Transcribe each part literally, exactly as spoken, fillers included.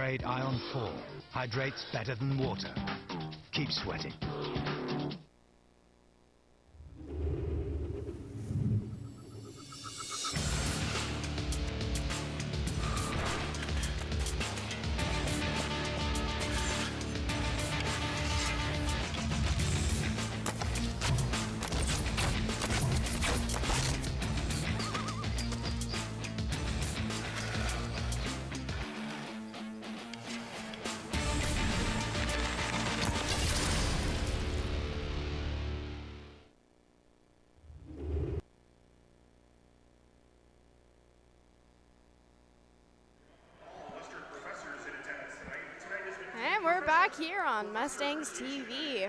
Powerade Ion four. Hydrates better than water. Keep sweating. Here on Mustangs T V.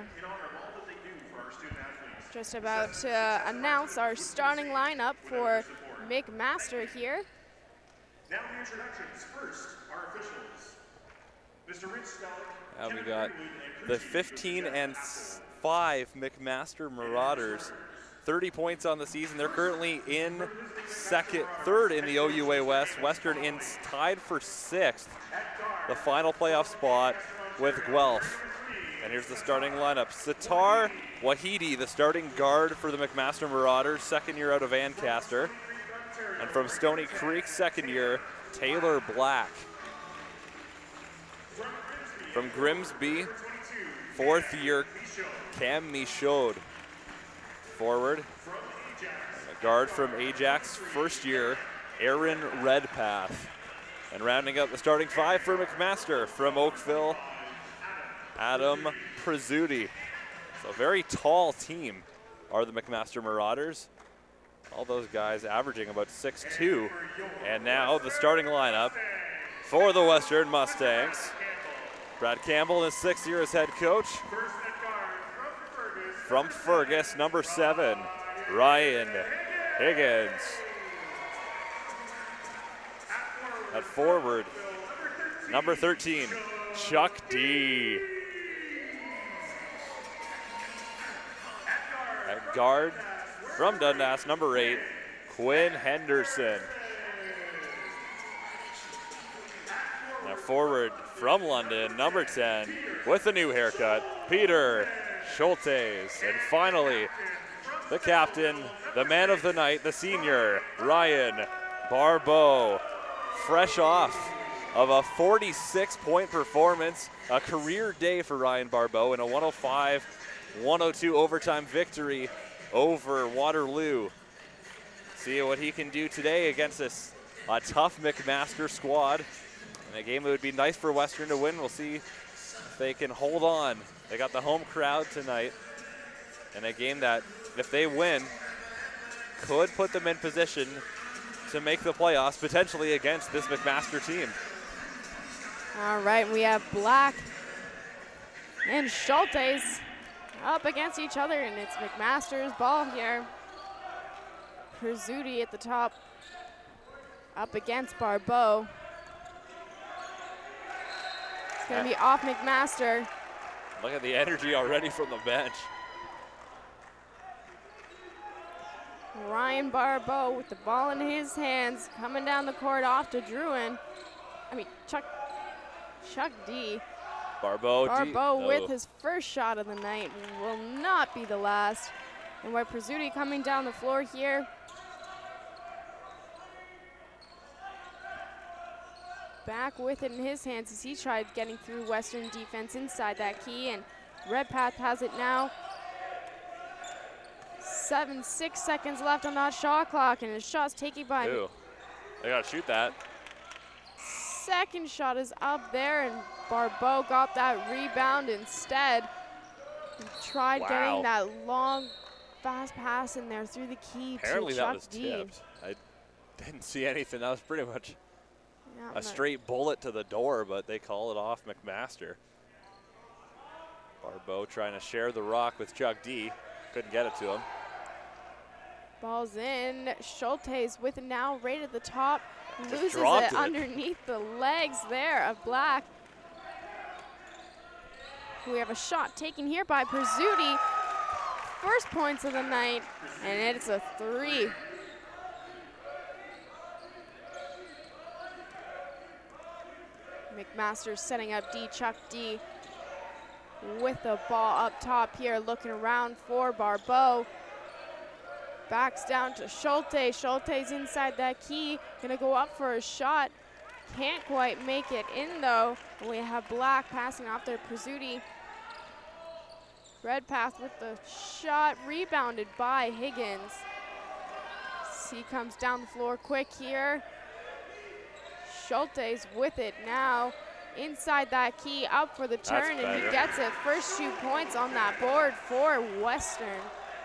Just about to announce our starting lineup for McMaster here. Now the introductions. First, our officials. Mister Rich Stalik. Now we got the fifteen and five McMaster Marauders. thirty points on the season. They're currently in second, third in the O U A West. Western in tied for sixth. The final playoff spot with Guelph. And here's the starting lineup. Sitar Wahidi, the starting guard for the McMaster Marauders, second year out of Ancaster. And from Stony Creek, second year, Taylor Black. From Grimsby, fourth year, Cam Michaud. Forward, a guard from Ajax, first year, Aaron Redpath. And rounding out the starting five for McMaster, from Oakville, Adam Prezzuti. So a very tall team are the McMaster Marauders. All those guys averaging about six two. And now the starting lineup for the Western Mustangs. Brad Campbell is sixth year as head coach. From Fergus, number seven, Ryan Higgins. At forward, number thirteen, Chuck D. At guard, from Dundas, number eight, Quinn Henderson. Now forward, from London, number ten, with a new haircut, Peter Schultes. And finally, the captain, the man of the night, the senior, Ryan Barbeau. Fresh off of a forty-six point performance, a career day for Ryan Barbeau in a one oh five one oh two overtime victory over Waterloo. See what he can do today against this a tough McMaster squad. In a game that would be nice for Western to win. We'll see if they can hold on. They got the home crowd tonight. In a game that, if they win, could put them in position to make the playoffs, potentially against this McMaster team. All right, we have Black and Schultes up against each other, and it's McMaster's ball here. Prezzuti at the top, up against Barbeau. It's gonna be off McMaster. Look at the energy already from the bench. Ryan Barbeau with the ball in his hands, coming down the court off to Druin. I mean, Chuck, Chuck D. Barbeau, Barbeau D. with oh. his first shot of the night, will not be the last. And we're Prezzuti coming down the floor here. Back with it in his hands as he tried getting through Western defense inside that key, and Redpath has it now. Seven, six seconds left on that shot clock, and his shot's taken by. Ooh, they gotta shoot that. Second shot is up there, and Barbeau got that rebound instead. He tried wow. getting that long, fast pass in there through the key Apparently to that Chuck was D. tipped. I didn't see anything. That was pretty much Yeah, a straight bullet to the door, but they call it off McMaster. Barbeau trying to share the rock with Chuck D. Couldn't get it to him. Ball's in. Schultes with it now right at the top. Just Loses dropped it, it underneath the legs there of Black. We have a shot taken here by Prezzuti. First points of the night, and it's a three. McMaster setting up D, Chuck D with the ball up top here, looking around for Barbeau. Backs down to Schulte. Schulte's inside that key, gonna go up for a shot. Can't quite make it in though. We have Black passing off there, Pizzuti. Redpath with the shot, rebounded by Higgins. He comes down the floor quick here. Schulte's with it now. Inside that key, up for the turn, and he gets it. First two points on that board for Western.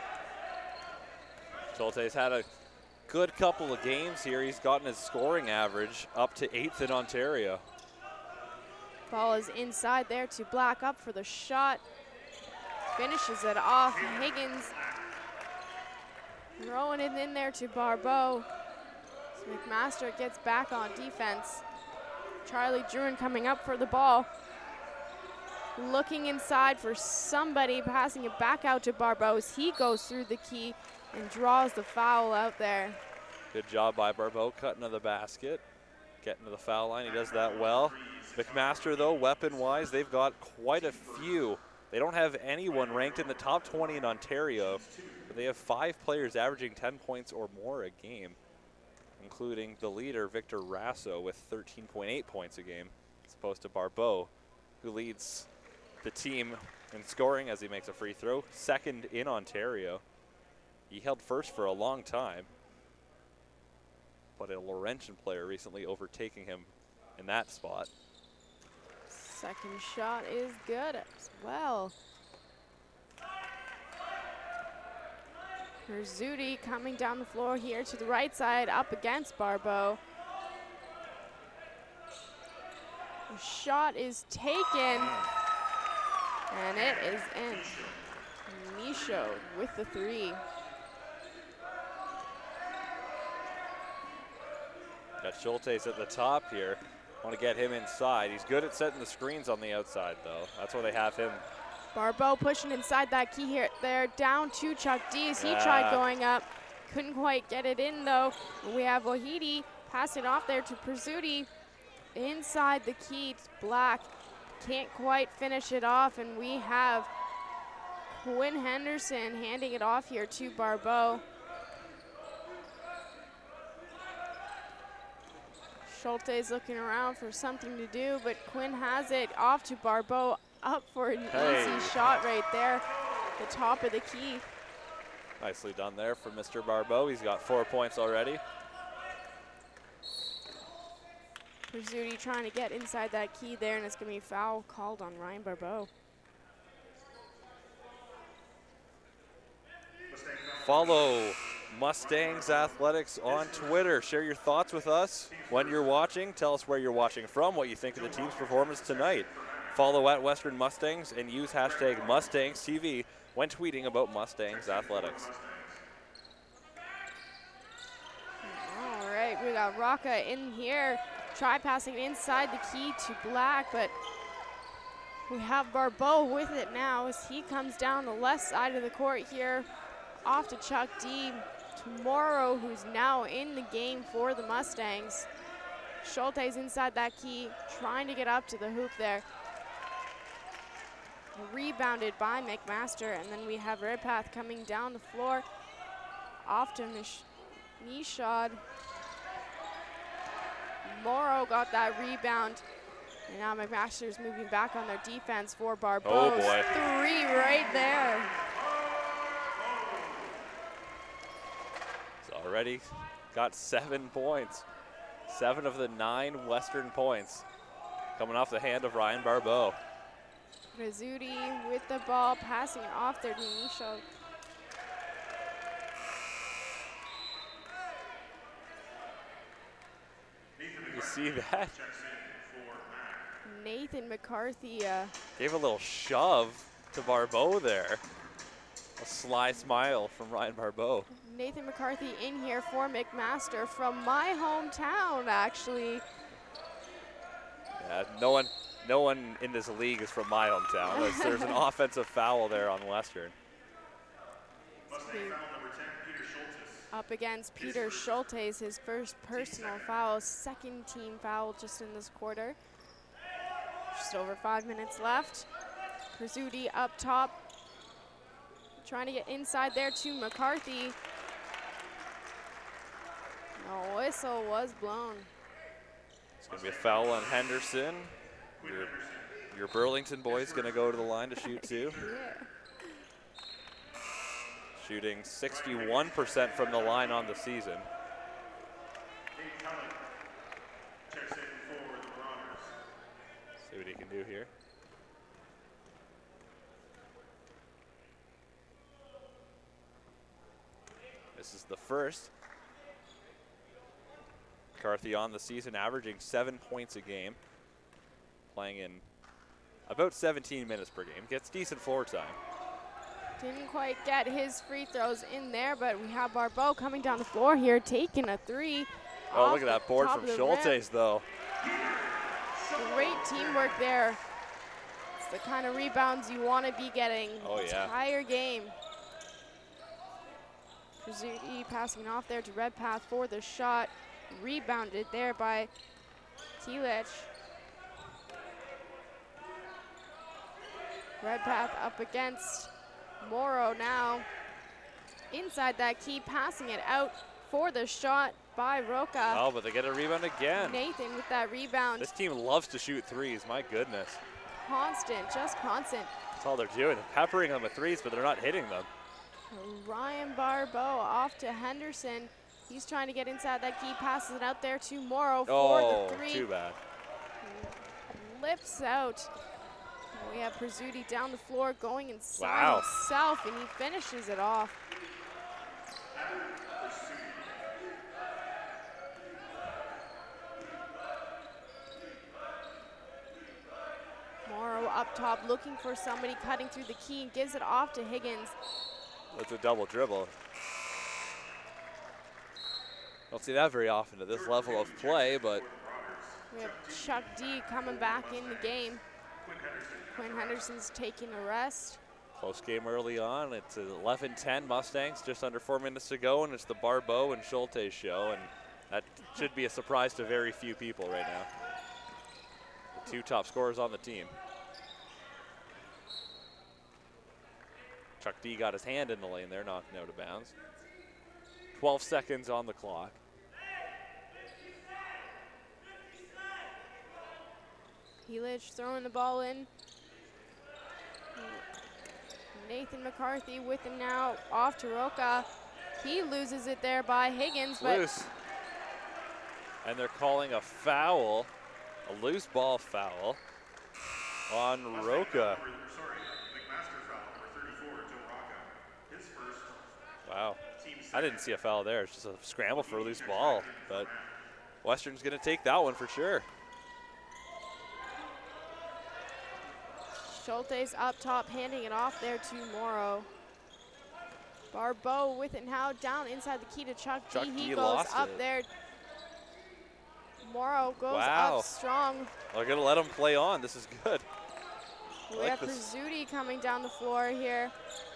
Schulte's had a good couple of games here. He's gotten his scoring average up to eighth in Ontario. Ball is inside there to Black, up for the shot. Finishes it off. Higgins throwing it in there to Barbeau. So McMaster gets back on defense. Charlie Druin coming up for the ball. Looking inside for somebody, passing it back out to Barbeau as he goes through the key and draws the foul out there. Good job by Barbeau, cutting to the basket, getting to the foul line. He does that well. McMaster, though, weapon-wise, they've got quite a few. They don't have anyone ranked in the top twenty in Ontario, but they have five players averaging ten points or more a game, including the leader, Victor Rasso, with thirteen point eight points a game, as opposed to Barbeau, who leads the team in scoring as he makes a free throw, second in Ontario. He held first for a long time, but a Laurentian player recently overtaking him in that spot. Second shot is good as well. Pizzuti coming down the floor here to the right side, up against Barbeau. The shot is taken, and it is in. Michaud with the three. Got Schulte's at the top here. Want to get him inside. He's good at setting the screens on the outside, though. That's why they have him. Barbeau pushing inside that key here. They're down to Chuck Dees. He yeah. tried going up. Couldn't quite get it in, though. We have Wahidi passing off there to Pizzuti. Inside the key to Black. Can't quite finish it off, and we have Quinn Henderson handing it off here to Barbeau. Schulte's looking around for something to do, but Quinn has it off to Barbeau, up for an hey. easy shot right there, the top of the key. Nicely done there for Mister Barbeau. He's got four points already. Pizzuti trying to get inside that key there, and it's going to be a foul called on Ryan Barbeau. Follow Mustangs Athletics on Twitter. Share your thoughts with us when you're watching. Tell us where you're watching from, what you think of the team's performance tonight. Follow at Western Mustangs and use hashtag Mustangs T V when tweeting about Mustangs Athletics. All right, we got Rocca in here. Try passing inside the key to Black, but we have Barbeau with it now as he comes down the left side of the court here, off to Chuck D. Tomorrow, who's now in the game for the Mustangs. Schulte's inside that key, trying to get up to the hoop there. Rebounded by McMaster, and then we have Redpath coming down the floor, off to Michaud. Morrow got that rebound, and now McMaster's moving back on their defense for Barbeau. Oh boy. Three right there. He's already got seven points. Seven of the nine Western points coming off the hand of Ryan Barbeau. Pizzuti with the ball, passing it off there to Michaud. You see that? Nathan McCarthy. Uh, Gave a little shove to Barbeau there. A sly smile from Ryan Barbeau. Nathan McCarthy in here for McMaster from my hometown, actually. Yeah, no one, no one in this league is from my hometown. There's, there's an offensive foul there on Western. Up against Peter Schultes, his first personal foul, second team foul just in this quarter. Just over five minutes left. Pizzuti up top, trying to get inside there to McCarthy. No whistle was blown. It's going to be a foul on Henderson. Your, your Burlington boy's going to go to the line to shoot too. Yeah. Shooting sixty-one percent from the line on the season. See what he can do here. This is the first. McCarthy on the season, averaging seven points a game. Playing in about seventeen minutes per game. Gets decent floor time. Didn't quite get his free throws in there, but we have Barbeau coming down the floor here, taking a three. Oh, look at that board from Schultes, though. Great teamwork there. It's the kind of rebounds you want to be getting oh, the yeah. entire game. Pizzuti passing off there to Redpath for the shot. Rebounded there by Telich. Redpath up against Morrow now. Inside that key, passing it out for the shot by Roca. Oh, but they get a rebound again. Nathan with that rebound. This team loves to shoot threes, my goodness. Constant, just constant. That's all they're doing, peppering them with threes, but they're not hitting them. Ryan Barbeau off to Henderson. He's trying to get inside that key, passes it out there to Morrow for oh, the three. Too bad. Lips out. We have Pizzuti down the floor going inside wow. himself, and he finishes it off. Morrow up top looking for somebody cutting through the key and gives it off to Higgins. That's a double dribble. Don't see that very often at this level of play, but. We have Chuck D coming back in the game. Quinn Henderson's taking a rest. Close game early on. It's eleven ten Mustangs, just under four minutes to go, and it's the Barbeau and Schultes show, and that should be a surprise to very few people right now. The two top scorers on the team. Chuck D got his hand in the lane there, knocking out of bounds. twelve seconds on the clock. Helich throwing the ball in. Nathan McCarthy with it now, off to Roca. He loses it there by Higgins. But loose. And they're calling a foul, a loose ball foul on Roca. Wow, I didn't see a foul there. It's just a scramble for a loose ball, but Western's gonna take that one for sure. Schultes up top, handing it off there to Morrow. Barbeau with it now, down inside the key to Chuck, Chuck D. He D goes lost up it. there. Morrow goes wow. up strong. They're gonna let him play on. This is good. We like have this. Pizzuti coming down the floor here.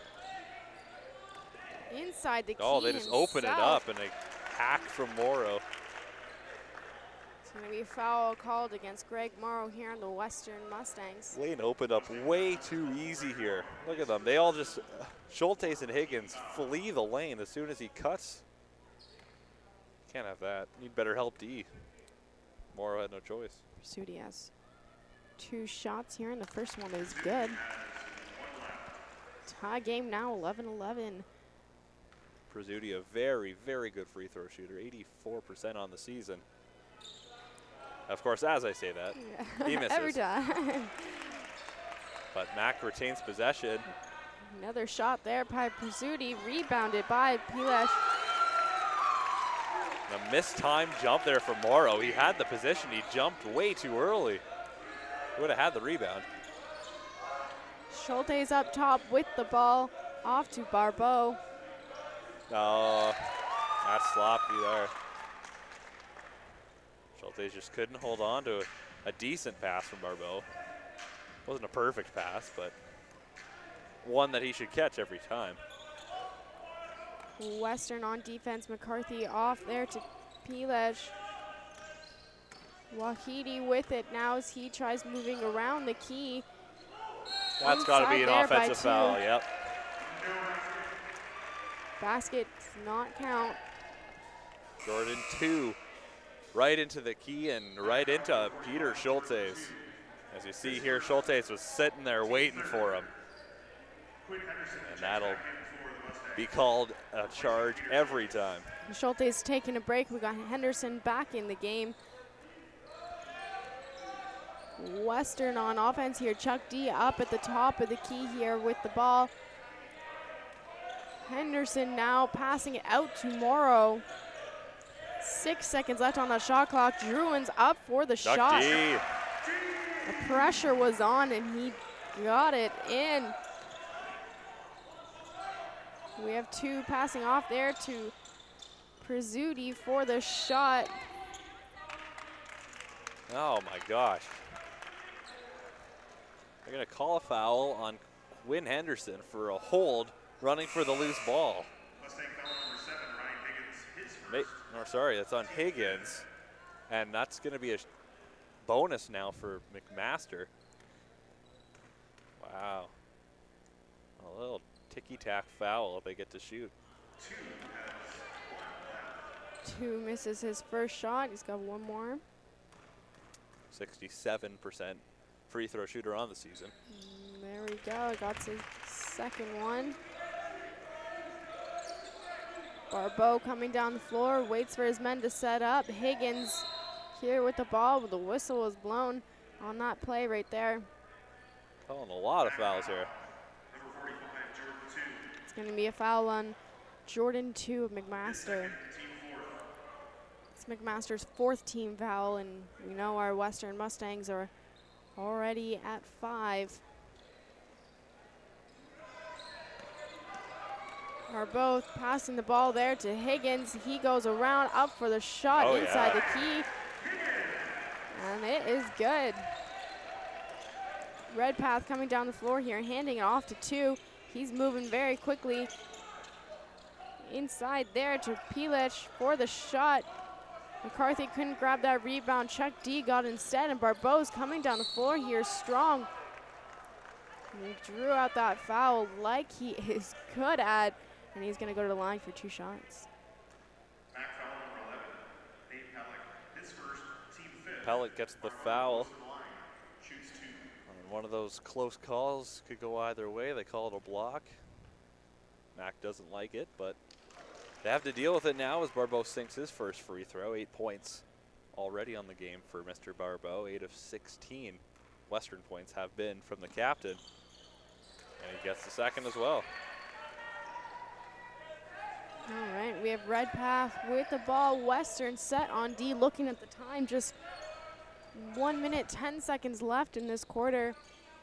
Inside the key Oh, they just himself. open it up and a hack from Morrow. It's going to be a foul called against Greg Morrow here on the Western Mustangs. Lane opened up way too easy here. Look at them. They all just, uh, Schultes and Higgins flee the lane as soon as he cuts. Can't have that. Need better help D. Morrow had no choice. Pizzuti has two shots here, and the first one is good. Tie game now, eleven eleven. Pizzuti, a very, very good free throw shooter, eighty-four percent on the season. Of course, as I say that, yeah. he misses. Every time. But Mac retains possession. Another shot there by Pizzuti, rebounded by Pilesh. A mistimed jump there from Morrow. He had the position, he jumped way too early. He would have had the rebound. Schultes up top with the ball, off to Barbeau. Oh, that's sloppy there. Schultes just couldn't hold on to a, a decent pass from Barbeau. Wasn't a perfect pass, but one that he should catch every time. Western on defense, McCarthy off there to Pilesh. Wahidi with it now as he tries moving around the key. That's got to be an offensive foul, yep. Basket does not count. Jordan two, right into the key and right into Peter Schultes. As you see here, Schultes was sitting there waiting for him. And that'll be called a charge every time. Schultes taking a break. We got Henderson back in the game. Western on offense here. Chuck D up at the top of the key here with the ball. Henderson now passing it out to Morrow. Six seconds left on the shot clock. Druins up for the Chuck shot. D. The pressure was on and he got it in. We have two passing off there to Prizzuti for the shot. Oh my gosh. They're going to call a foul on Quinn Henderson for a hold running for the loose ball. Mustang foul number seven, Ryan Higgins, his first. Ma no, sorry, that's on Higgins. And that's going to be a bonus now for McMaster. Wow. A little ticky-tack foul if they get to shoot. Two misses his first shot. He's got one more. sixty-seven percent free throw shooter on the season. Mm, there we go. Got his second one. Barbeau coming down the floor, waits for his men to set up. Higgins here with the ball, but the whistle was blown on that play right there. Calling a lot of fouls here. It's going to be a foul on Jordan two of McMaster. It's McMaster's fourth team foul, and we know our Western Mustangs are already at five. Are both passing the ball there to Higgins. He goes around up for the shot oh inside yeah. the key. And it is good. Redpath coming down the floor here, handing it off to two. He's moving very quickly. Inside there to Pilich for the shot. McCarthy couldn't grab that rebound. Chuck D got instead, and Barbeau's coming down the floor here strong. And he drew out that foul like he is good at, and he's going to go to the line for two shots. Back foul number eleven, Dave Pellick, his first, team fifth. Pellick gets the foul. Shoots two. And one of those close calls could go either way. They call it a block. Mac doesn't like it, but they have to deal with it now as Barbeau sinks his first free throw. Eight points already on the game for Mister Barbeau. Eight of sixteen Western points have been from the captain. And he gets the second as well. All right, we have Redpath with the ball. Western set on D, looking at the time, just one minute, ten seconds left in this quarter.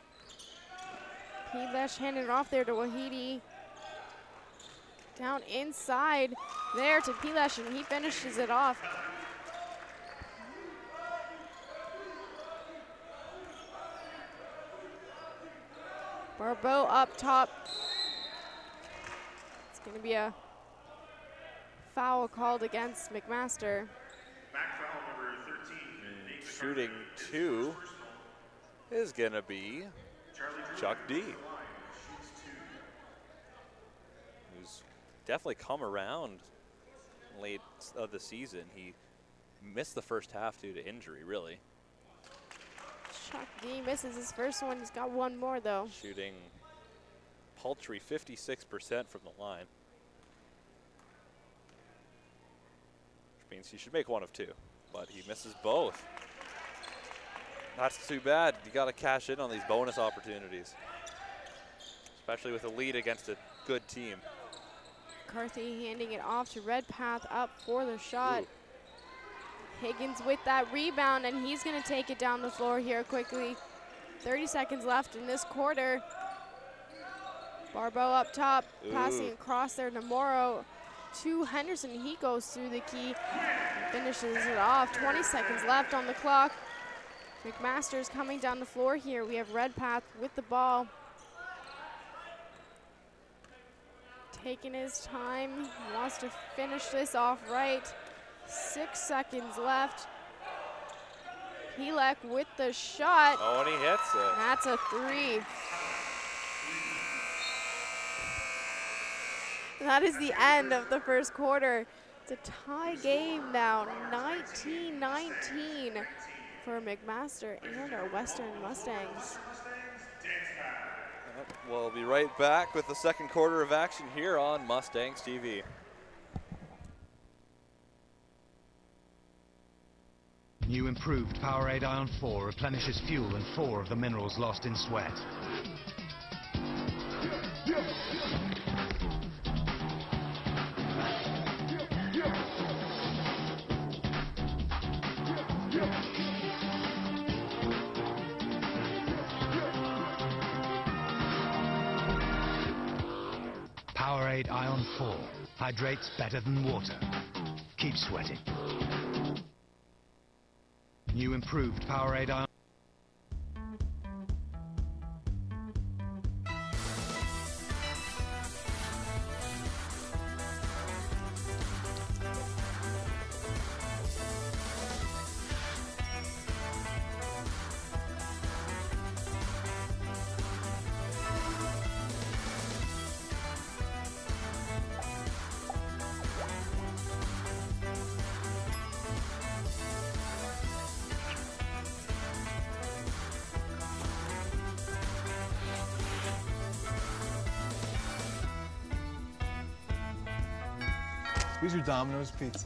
Pilesh handed it off there to Wahidi. Down inside there to Pilesh, and he finishes it off. Barbeau up top. It's going to be a foul called against McMaster. Back foul number thirteen. And shooting two is going to be Chuck D, who's definitely come around late of the season. He missed the first half due to injury, really. Chuck D misses his first one. He's got one more, though. Shooting paltry fifty-six percent from the line, which means he should make one of two, but he misses both. That's too bad. You got to cash in on these bonus opportunities, especially with a lead against a good team. McCarthy handing it off to Redpath up for the shot. Ooh. Higgins with that rebound, and he's going to take it down the floor here quickly. thirty seconds left in this quarter. Barbeau up top, Ooh. passing across there to Morrow. To Henderson, he goes through the key and finishes it off. twenty seconds left on the clock. McMaster's coming down the floor here. We have Redpath with the ball. Taking his time, he wants to finish this off right. Six seconds left. Pilek with the shot. Oh, and he hits it. That's a three. That is the end of the first quarter. It's a tie game now, nineteen nineteen for McMaster and our Western Mustangs. We'll be right back with the second quarter of action here on Mustangs T V. New improved Powerade Ion four replenishes fuel and four of the minerals lost in sweat. Powerade Ion four hydrates better than water. Keep sweating. New improved Powerade Ion. Who's your Domino's pizza?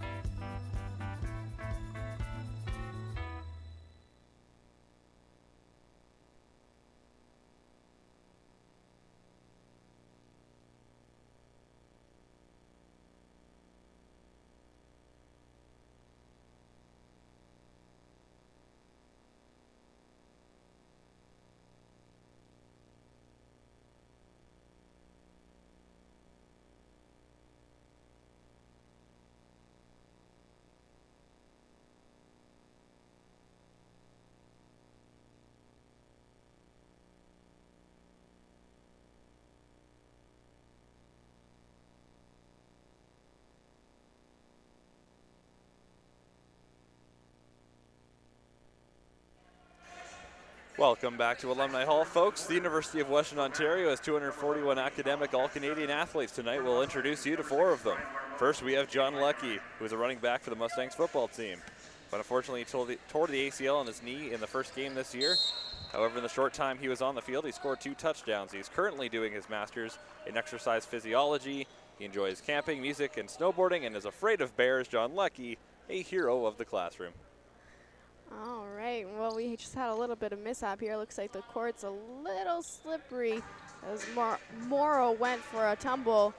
Welcome back to Alumni Hall, folks. The University of Western Ontario has two hundred forty-one academic All-Canadian athletes. Tonight we'll introduce you to four of them. First, we have John Lucky, who is a running back for the Mustangs football team. But unfortunately, he tore the, tore the A C L on his knee in the first game this year. However, in the short time he was on the field, he scored two touchdowns. He's currently doing his master's in exercise physiology. He enjoys camping, music, and snowboarding, and is afraid of bears. John Lucky, a hero of the classroom. All right, well, we just had a little bit of mishap here. Looks like the court's a little slippery as Mor Morrow went for a tumble.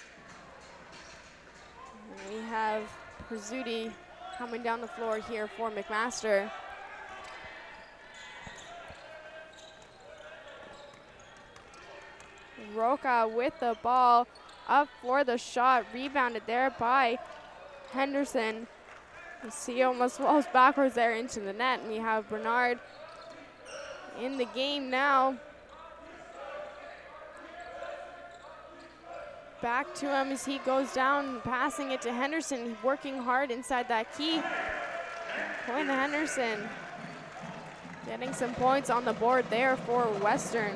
And we have Pizzuti coming down the floor here for McMaster. Roca with the ball up for the shot, rebounded there by Henderson. You see almost falls backwards there into the net, and we have Bernard in the game now. Back to him as he goes down, passing it to Henderson, working hard inside that key. Point to Henderson, getting some points on the board there for Western.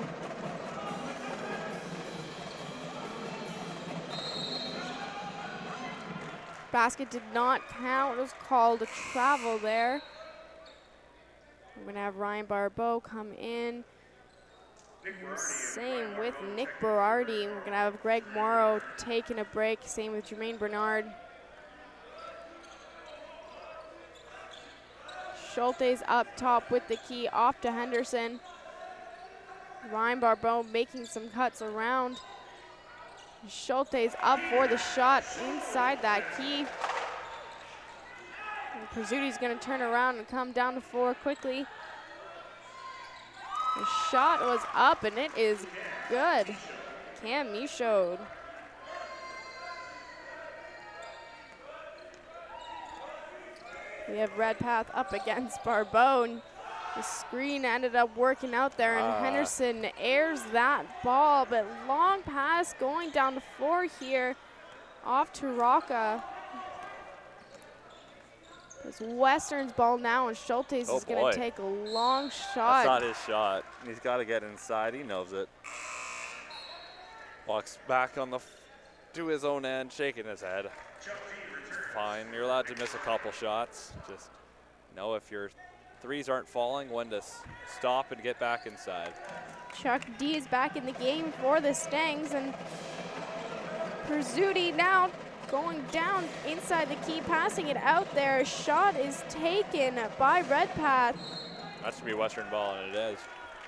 Basket did not count. It was called a travel there. We're going to have Ryan Barbeau come in. Same with Nick Berardi. We're going to have Greg Morrow taking a break. Same with Jermaine Bernard. Schultes up top with the key off to Henderson. Ryan Barbeau making some cuts around. Schultes up for the shot inside that key. Pizzuti's going to turn around and come down the floor quickly. The shot was up and it is good. Cam Michaud. We have Redpath up against Barbeau. The screen ended up working out there, and uh. Henderson airs that ball, but long pass going down the floor here off to Rocca. It's Western's ball now, and Schultes Oh is going boy. to take a long That's shot. not his shot. He's got to get inside. He knows it. Walks back on the f to his own end, shaking his head. It's fine. You're allowed to miss a couple shots. Just know if your threes aren't falling, when to s stop and get back inside. Chuck D is back in the game for the Stangs, and Prizzuti now going down inside the key, passing it out there. A shot is taken by Redpath. That should be Western ball, and it is.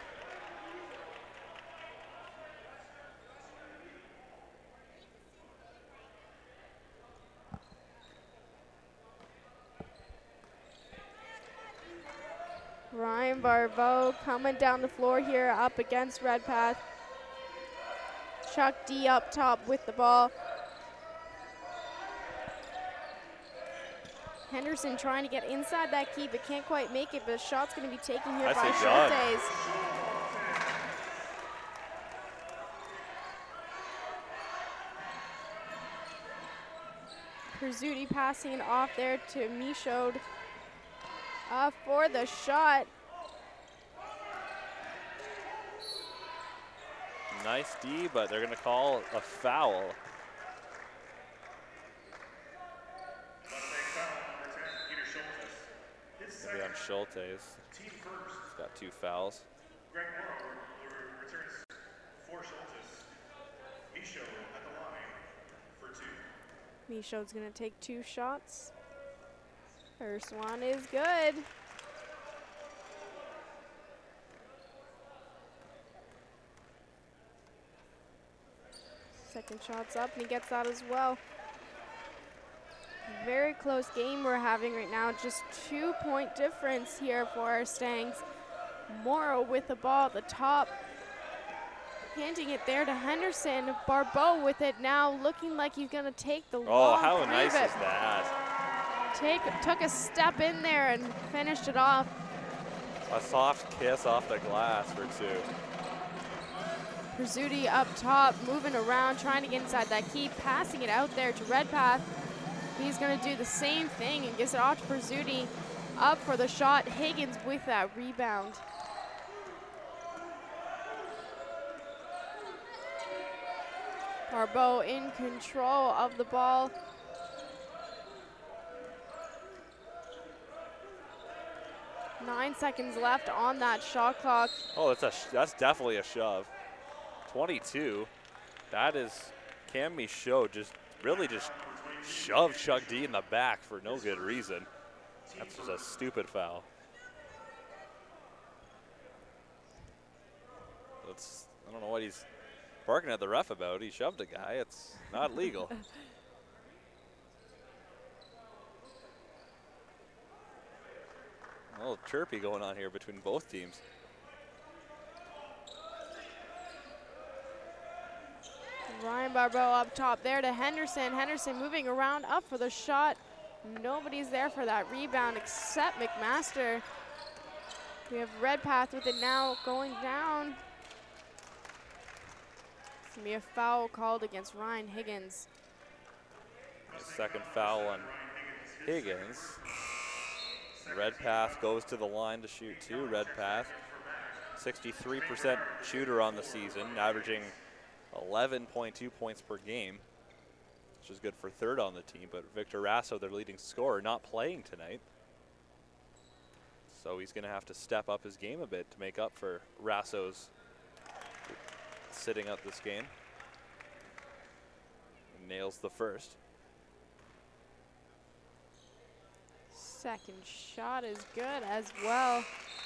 Ryan Barbeau coming down the floor here up against Redpath. Chuck D up top with the ball. Henderson trying to get inside that key but can't quite make it, but a shot's going to be taken here That's by a shot. Schultes. Prizzuti passing it off there to Michaud uh, for the shot. Nice D, but they're going to call a foul. Maybe on Schultes. He's got two fouls. Greg Morrow returns for Schultes. Michaud at the line for two. Michaud's going to take two shots. First one is good. Second shot's up, and he gets that as well. Very close game we're having right now. Just two point difference here for our Stangs. Morrow with the ball at the top. Handing it there to Henderson. Barbeau with it now, looking like he's going to take the Oh, long how three, nice but is that? Take, took a step in there and finished it off. A soft kiss off the glass for two. Prizzuti up top, moving around, trying to get inside that key, passing it out there to Redpath. He's going to do the same thing and gives it off to Prizzuti. Up for the shot. Higgins with that rebound. Barbeau in control of the ball. Nine seconds left on that shot clock. Oh, that's a sh that's definitely a shove. twenty-two. That is Cam Michaud just really just shoved Chuck D in the back for no good reason. That's just a stupid foul. That's, I don't know what he's barking at the ref about. He shoved a guy. It's not legal. A little chirpy going on here between both teams. Ryan Barbeau up top there to Henderson. Henderson moving around up for the shot. Nobody's there for that rebound except McMaster. We have Redpath with it now going down. It's going to be a foul called against Ryan Higgins. Second foul on Higgins. Redpath goes to the line to shoot two. Redpath, sixty-three percent shooter on the season, averaging eleven point two points per game, which is good for third on the team. But Victor Rasso, their leading scorer, not playing tonight. So he's going to have to step up his game a bit to make up for Rasso's sitting out this game. Nails the first. Second shot is good as well.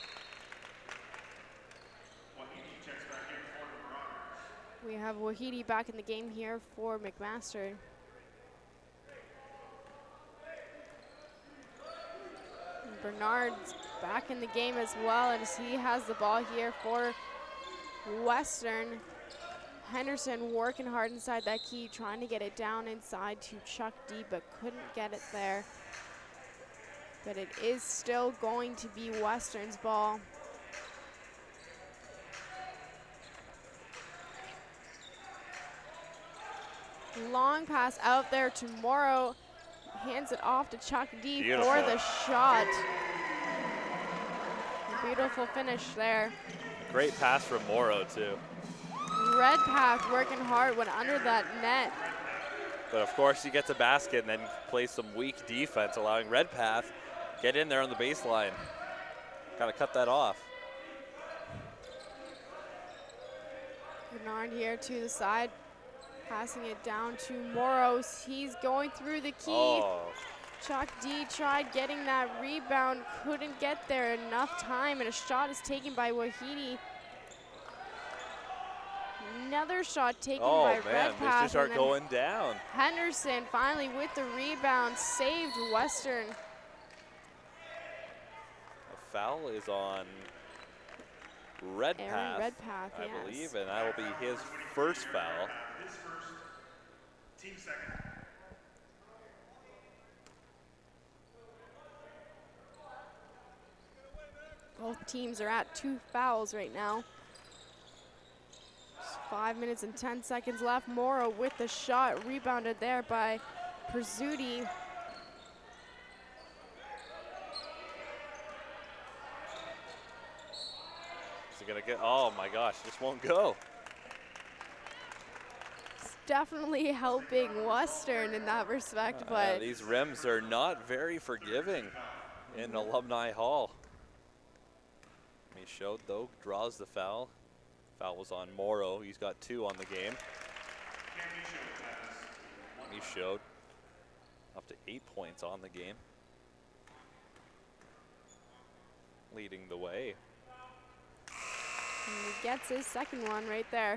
We have Wahidi back in the game here for McMaster. And Bernard's back in the game as well, and he has the ball here for Western. Henderson working hard inside that key, trying to get it down inside to Chuck D, but couldn't get it there. But it is still going to be Western's ball. Long pass out there to Morrow. hands it off to Chuck D Beautiful. for the shot. A beautiful finish there. Great pass from Morrow, too. Redpath working hard, went under that net. But of course, he gets a basket and then plays some weak defense, allowing Redpath get in there on the baseline. Got to cut that off. Bernard here to the side, passing it down to Moros. He's going through the key. Oh. Chuck D tried getting that rebound, couldn't get there enough time, and a shot is taken by Wahidi. Another shot taken Oh, by man, Redpath. they just start and then going down. Henderson finally with the rebound, saved Western. A foul is on Redpath, Aaron Redpath, I yes. believe, and that will be his first foul. His first, team second. Both teams are at two fouls right now. Just five minutes and ten seconds left. Morrow with the shot, rebounded there by Prizzuti. Is he gonna get, oh my gosh, just won't go. It's definitely helping Western in that respect, Uh, but these rims are not very forgiving in Alumni Hall. He showed though, draws the foul. Foul was on Morrow. He's got two on the game. He showed up to eight points on the game. Leading the way. and he gets his second one right there.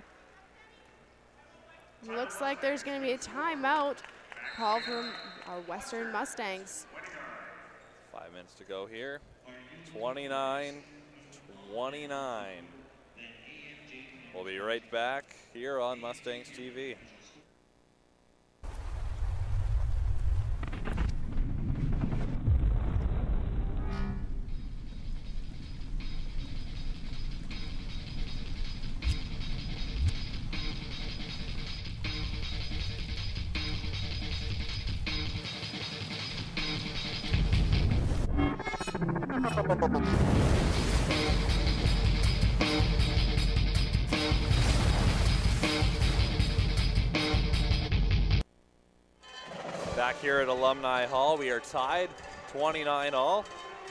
Looks like there's going to be a timeout call from our Western Mustangs. Five minutes to go here. twenty-nine twenty-nine. We'll be right back here on Mustangs T V. Back here at Alumni Hall, we are tied twenty-nine all.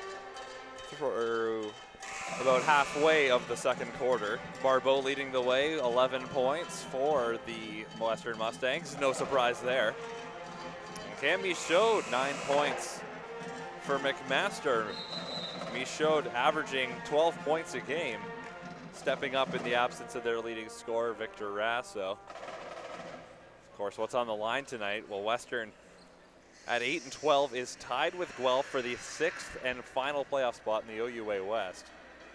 We're about halfway of the second quarter. Barbeau leading the way, eleven points for the Western Mustangs. No surprise there. And Cam Michaud, nine points for McMaster. Michaud averaging twelve points a game, stepping up in the absence of their leading scorer, Victor Rasso. Of course, what's on the line tonight? Well, Western at eight and twelve is tied with Guelph for the sixth and final playoff spot in the O U A West.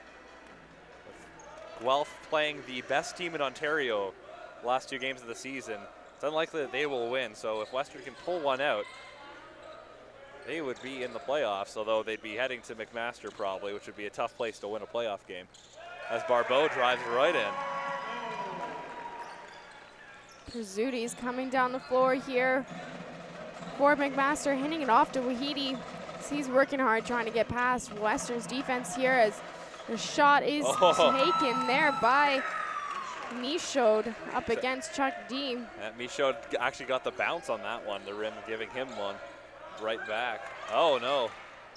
With Guelph playing the best team in Ontario the last two games of the season, it's unlikely that they will win. So if Western can pull one out, they would be in the playoffs, although they'd be heading to McMaster probably, which would be a tough place to win a playoff game. As Barbeau drives right in. Prizzudi's coming down the floor here for McMaster, handing it off to Wahidi. He's working hard trying to get past Western's defense here as the shot is Oh. taken there by Michaud up against Chuck D. And Michaud actually got the bounce on that one, the rim giving him one right back. Oh no.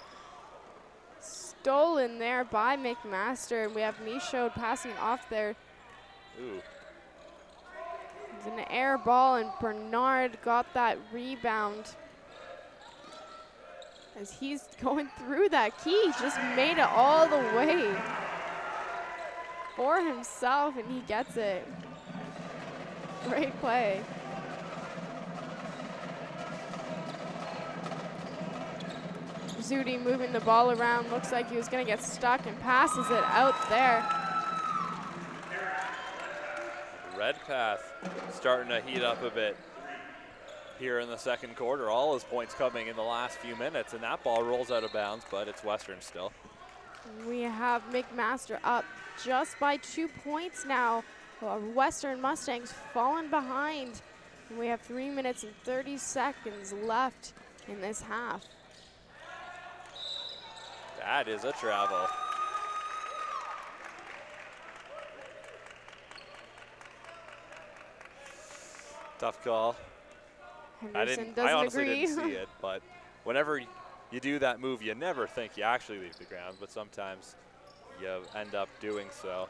Stolen there by McMaster, and we have Michaud passing off there. Ooh. It's an air ball, and Bernard got that rebound. As he's going through that key, just made it all the way for himself, and he gets it. Great play. Zudi moving the ball around. Looks like he was going to get stuck and passes it out there. Redpath starting to heat up a bit here in the second quarter. All his points coming in the last few minutes, and that ball rolls out of bounds, but it's Western still. We have McMaster up just by two points now. Well, Western Mustangs falling behind. We have three minutes and thirty seconds left in this half. That is a travel. Tough call. Henderson I didn't. doesn't I honestly agree. didn't see it, but whenever you do that move, you never think you actually leave the ground, but sometimes you end up doing so.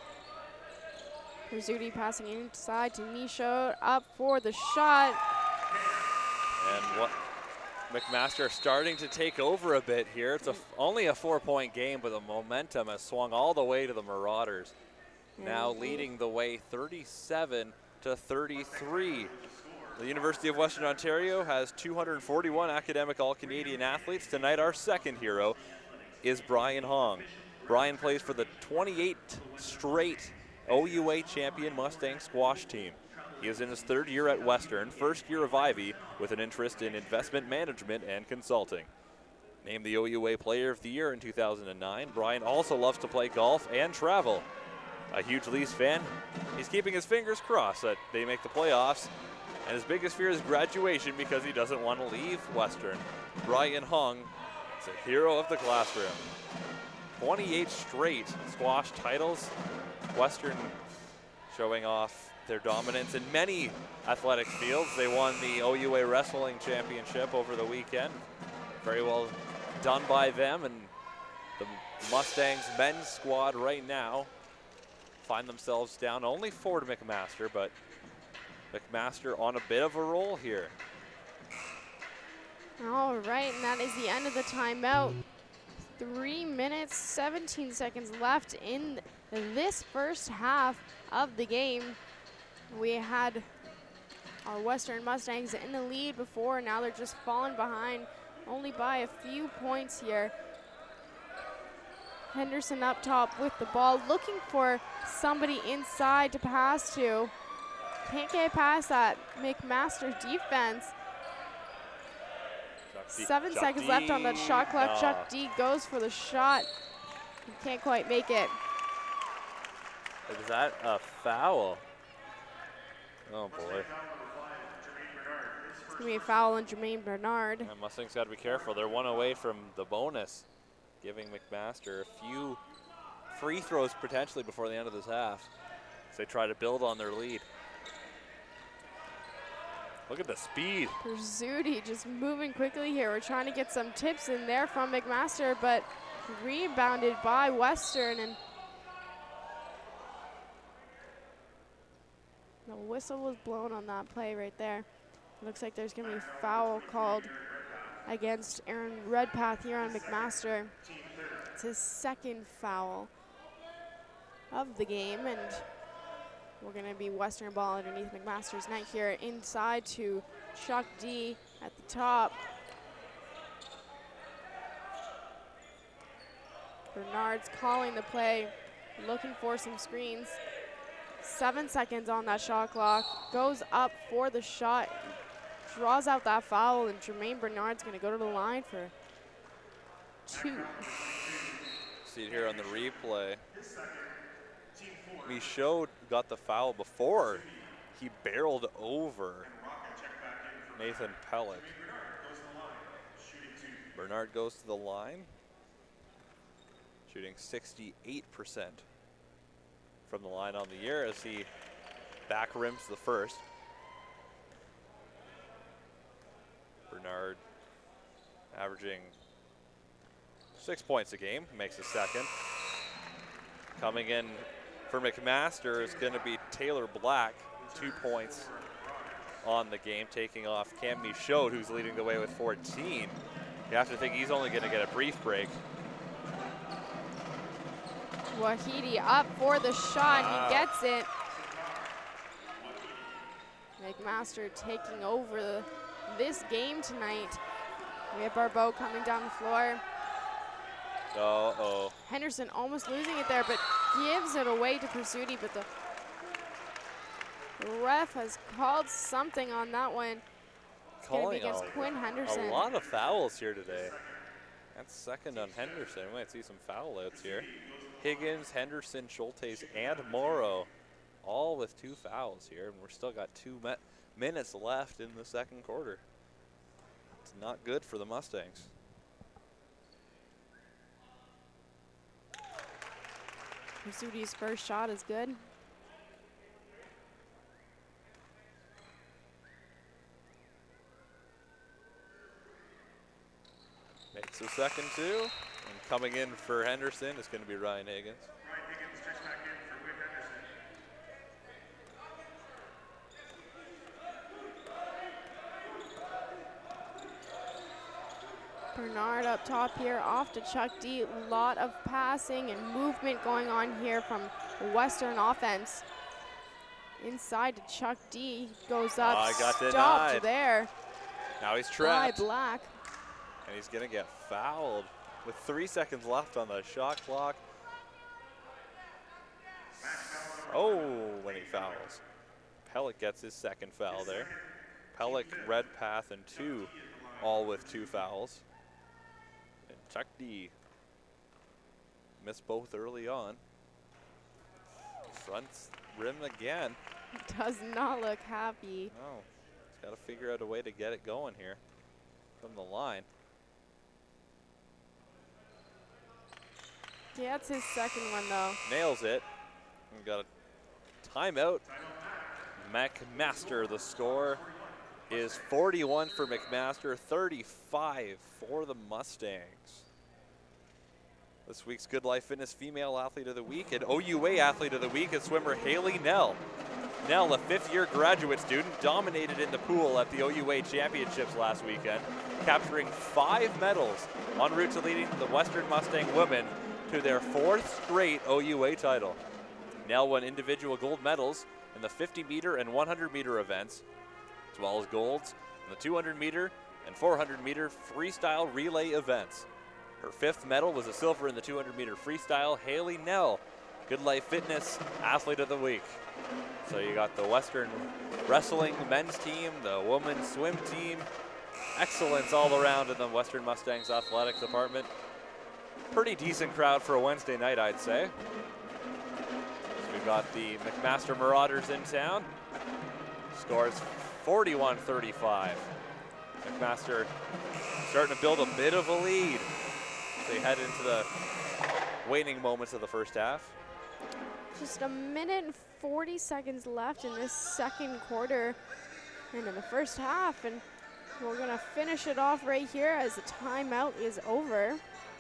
Rizzuti passing inside to Michaud, up for the shot. And what McMaster starting to take over a bit here. It's a f only a four-point game, but the momentum has swung all the way to the Marauders. Now leading the way thirty-seven to thirty-three. The University of Western Ontario has two hundred forty-one academic All-Canadian athletes. Tonight, our second hero is Brian Hong. Brian plays for the twenty-eighth straight O U A champion Mustang squash team. He is in his third year at Western, first year of Ivy, with an interest in investment management and consulting. Named the O U A Player of the Year in two thousand nine, Brian also loves to play golf and travel. A huge Leafs fan, he's keeping his fingers crossed that they make the playoffs. And his biggest fear is graduation because he doesn't want to leave Western. Brian Hung is a hero of the classroom. twenty-eight straight squash titles. Western showing off their dominance in many athletic fields. They won the O U A Wrestling Championship over the weekend. Very well done by them. And the Mustangs men's squad right now find themselves down only four to McMaster, but McMaster on a bit of a roll here. All right, and that is the end of the timeout. Three minutes, seventeen seconds left in this first half of the game. We had our Western Mustangs in the lead before. Now they're just falling behind only by a few points here. Henderson up top with the ball, looking for somebody inside to pass to. Can't get past that McMaster defense. Seven Chuck seconds D. left on that shot clock. No. Chuck D goes for the shot. He can't quite make it. Is that a foul? Oh boy. It's gonna be a foul on Jermaine Bernard. And Mustangs got to be careful. They're one away from the bonus, giving McMaster a few free throws potentially before the end of this half as they try to build on their lead. Look at the speed. Rizzuti just moving quickly here. We're trying to get some tips in there from McMaster, but rebounded by Western, and the whistle was blown on that play right there. Looks like there's gonna be a foul called against Aaron Redpath here on McMaster. It's his second foul of the game, and we're gonna be Western ball underneath McMaster's net here. Inside to Chuck D at the top. Bernard's calling the play, looking for some screens. Seven seconds on that shot clock. Goes up for the shot, draws out that foul, and Jermaine Bernard's gonna go to the line for two. See it here on the replay. Michaud got the foul before he barreled over Nathan Pellick. Bernard goes to the line, shooting sixty-eight percent from the line on the year as he back rims the first. Bernard averaging six points a game, makes a second. Coming in for McMaster is going to be Taylor Black, two points on the game, taking off Cam Michaud, who's leading the way with fourteen. You have to think he's only going to get a brief break. Wahidi up for the shot, Wow. He gets it. McMaster taking over the, this game tonight. We have Barbeau coming down the floor. Uh-oh. Henderson almost losing it there, but gives it away to Rizzuti, but the ref has called something on that one. It's going to be against a, Quinn Henderson. A lot of fouls here today. That's second on Henderson. We might see some foul outs here. Higgins, Henderson, Schultes, and Morrow, all with two fouls here, and we're still got two minutes left in the second quarter. It's not good for the Mustangs. Rizzudi's first shot is good. Makes the second two. And coming in for Henderson is going to be Ryan Higgins. Ryan Higgins checks back in for Whit Henderson. Bernard up top here, off to Chuck D. Lot of passing and movement going on here from Western offense. Inside to Chuck D. Goes up, Oh, got stopped denied. there Now he's by trapped. Black. And he's going to get fouled with three seconds left on the shot clock. Oh, when he fouls. Pellick gets his second foul there. Pellick, Redpath, and two, all with two fouls. And Chuck D missed both early on. Front rim again. Does not look happy. Oh, he's got to figure out a way to get it going here from the line. Yeah, it's his second one though. Nails it. We've got a timeout. McMaster, the score is forty-one for McMaster, thirty-five for the Mustangs. This week's Good Life Fitness Female Athlete of the Week and O U A Athlete of the Week is swimmer Haley Nell. Nell, a fifth-year graduate student, dominated in the pool at the O U A Championships last weekend, capturing five medals en route to leading the Western Mustang women to their fourth straight O U A title. Nell won individual gold medals in the fifty meter and one hundred meter events, as well as golds in the two hundred meter and four hundred meter freestyle relay events. Her fifth medal was a silver in the two hundred meter freestyle. Haley Nell, Good Life Fitness Athlete of the Week. So you got the Western Wrestling men's team, the women's swim team. Excellence all around in the Western Mustangs Athletics Department. Pretty decent crowd for a Wednesday night, I'd say. So we've got the McMaster Marauders in town. Scores forty-one thirty-five. McMaster starting to build a bit of a lead as they head into the waning moments of the first half. Just a minute and forty seconds left in this second quarter and in the first half, and we're gonna finish it off right here as the timeout is over.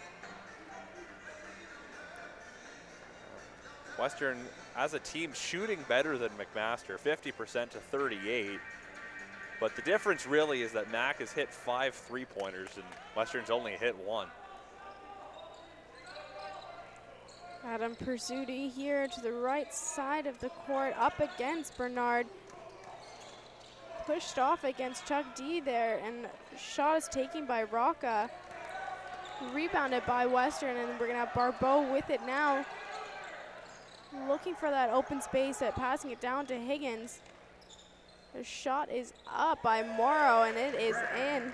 Western, as a team, shooting better than McMaster, fifty percent to thirty-eight. But the difference really is that Mac has hit five three-pointers and Western's only hit one. Adam Pursuti here to the right side of the court, up against Bernard. Pushed off against Chuck D there, and shot is taken by Rocca. Rebounded by Western, and we're gonna have Barbeau with it now. Looking for that open space, at passing it down to Higgins. The shot is up by Morrow, and it is in.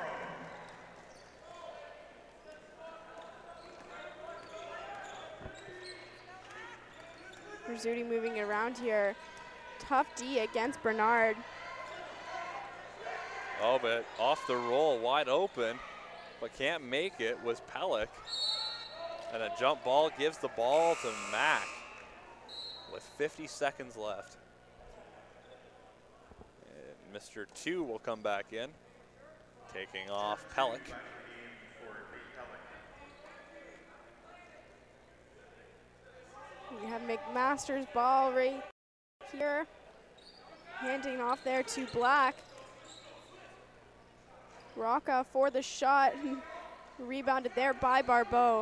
Rizzuti moving it around here. Tough D against Bernard. Oh, but off the roll, wide open, but can't make it was Pellick. And a jump ball gives the ball to Mac with fifty seconds left. And Mister Two will come back in, taking off Pellick. We have McMaster's ball right here, handing off there to Black. Rocca for the shot, rebounded there by Barbeau.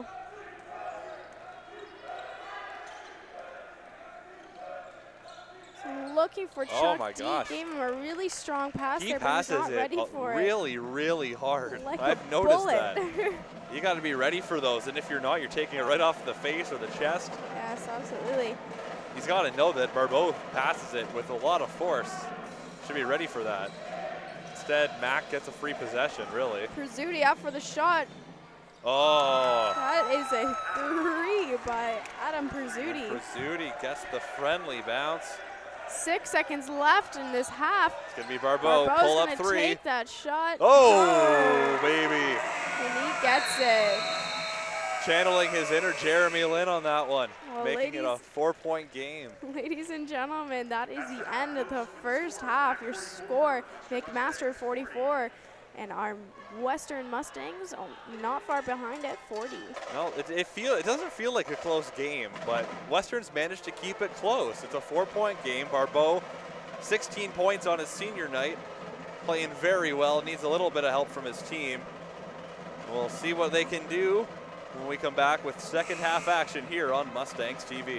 So looking for Chuck Oh my D, gosh. gave him a really strong pass He there, but he's passes not it ready uh, for really, really hard. Like I've a noticed bullet. that. You got to be ready for those, and if you're not, you're taking it right off the face or the chest. Yes, absolutely. He's got to know that Barbeau passes it with a lot of force. Should be ready for that. Instead, Mac gets a free possession, really. Pursuti out for the shot. Oh. That is a three by Adam Pursuti. Pursuti gets the friendly bounce. Six seconds left in this half. It's going to be Barbeau, Barbeau's pull up gonna three. take that shot. Oh, baby. And he gets it. Channeling his inner Jeremy Lin on that one, Well, making ladies, it a four-point game. Ladies and gentlemen, that is the end of the first half. Your score, McMaster forty-four, and our Western Mustangs oh, not far behind at forty. No, it, it feel it doesn't feel like a close game, but Western's managed to keep it close. It's a four-point game. Barbeau, sixteen points on his senior night, playing very well. Needs a little bit of help from his team. We'll see what they can do when we come back with second half action here on Mustangs T V.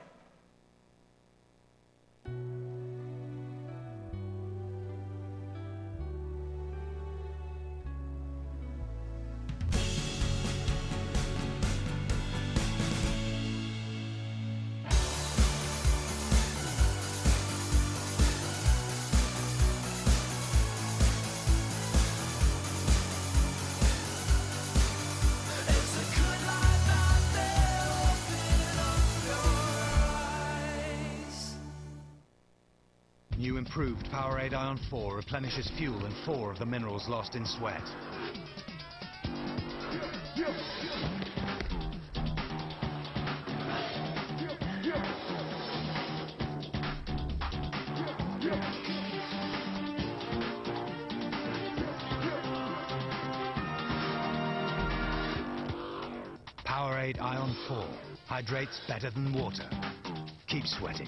New improved Powerade Ion four replenishes fuel and four of the minerals lost in sweat. Powerade Ion four hydrates better than water. Keep sweating.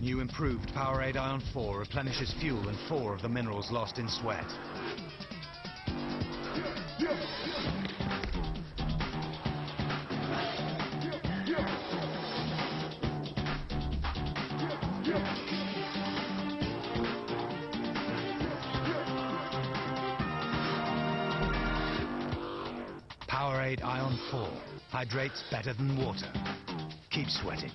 New improved Powerade Ion four replenishes fuel and four of the minerals lost in sweat. Powerade Ion four hydrates better than water. Keep sweating.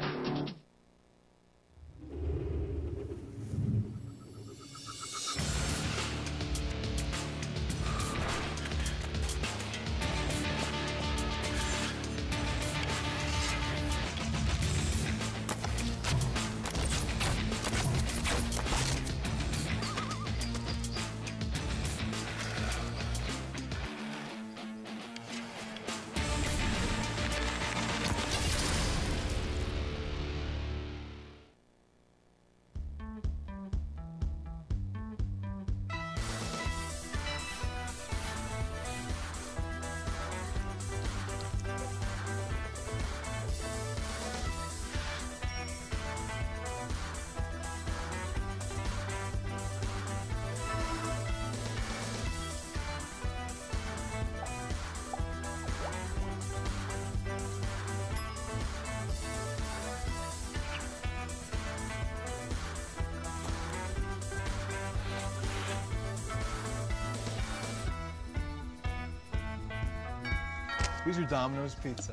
Here's your Domino's pizza.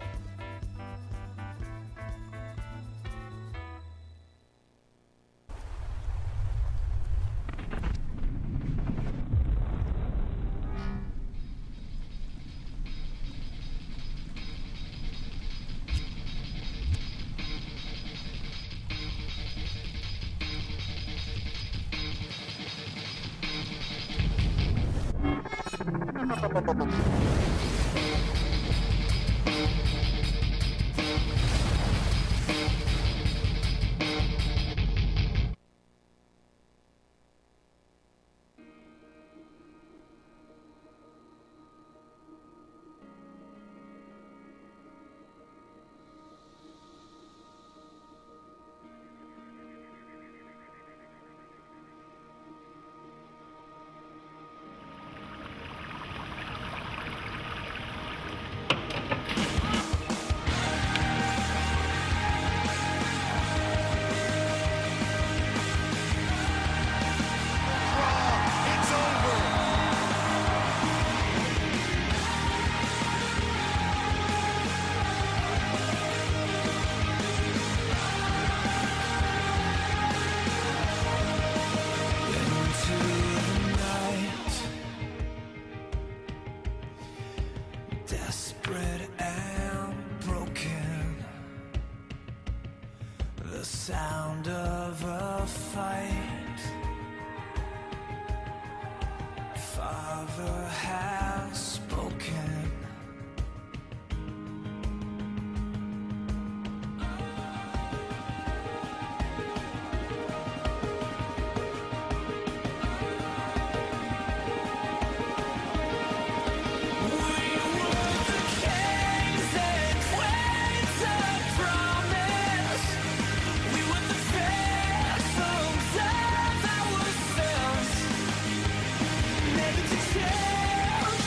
Desperate and broken, the sound of a fight. Father has spoken. Never to change.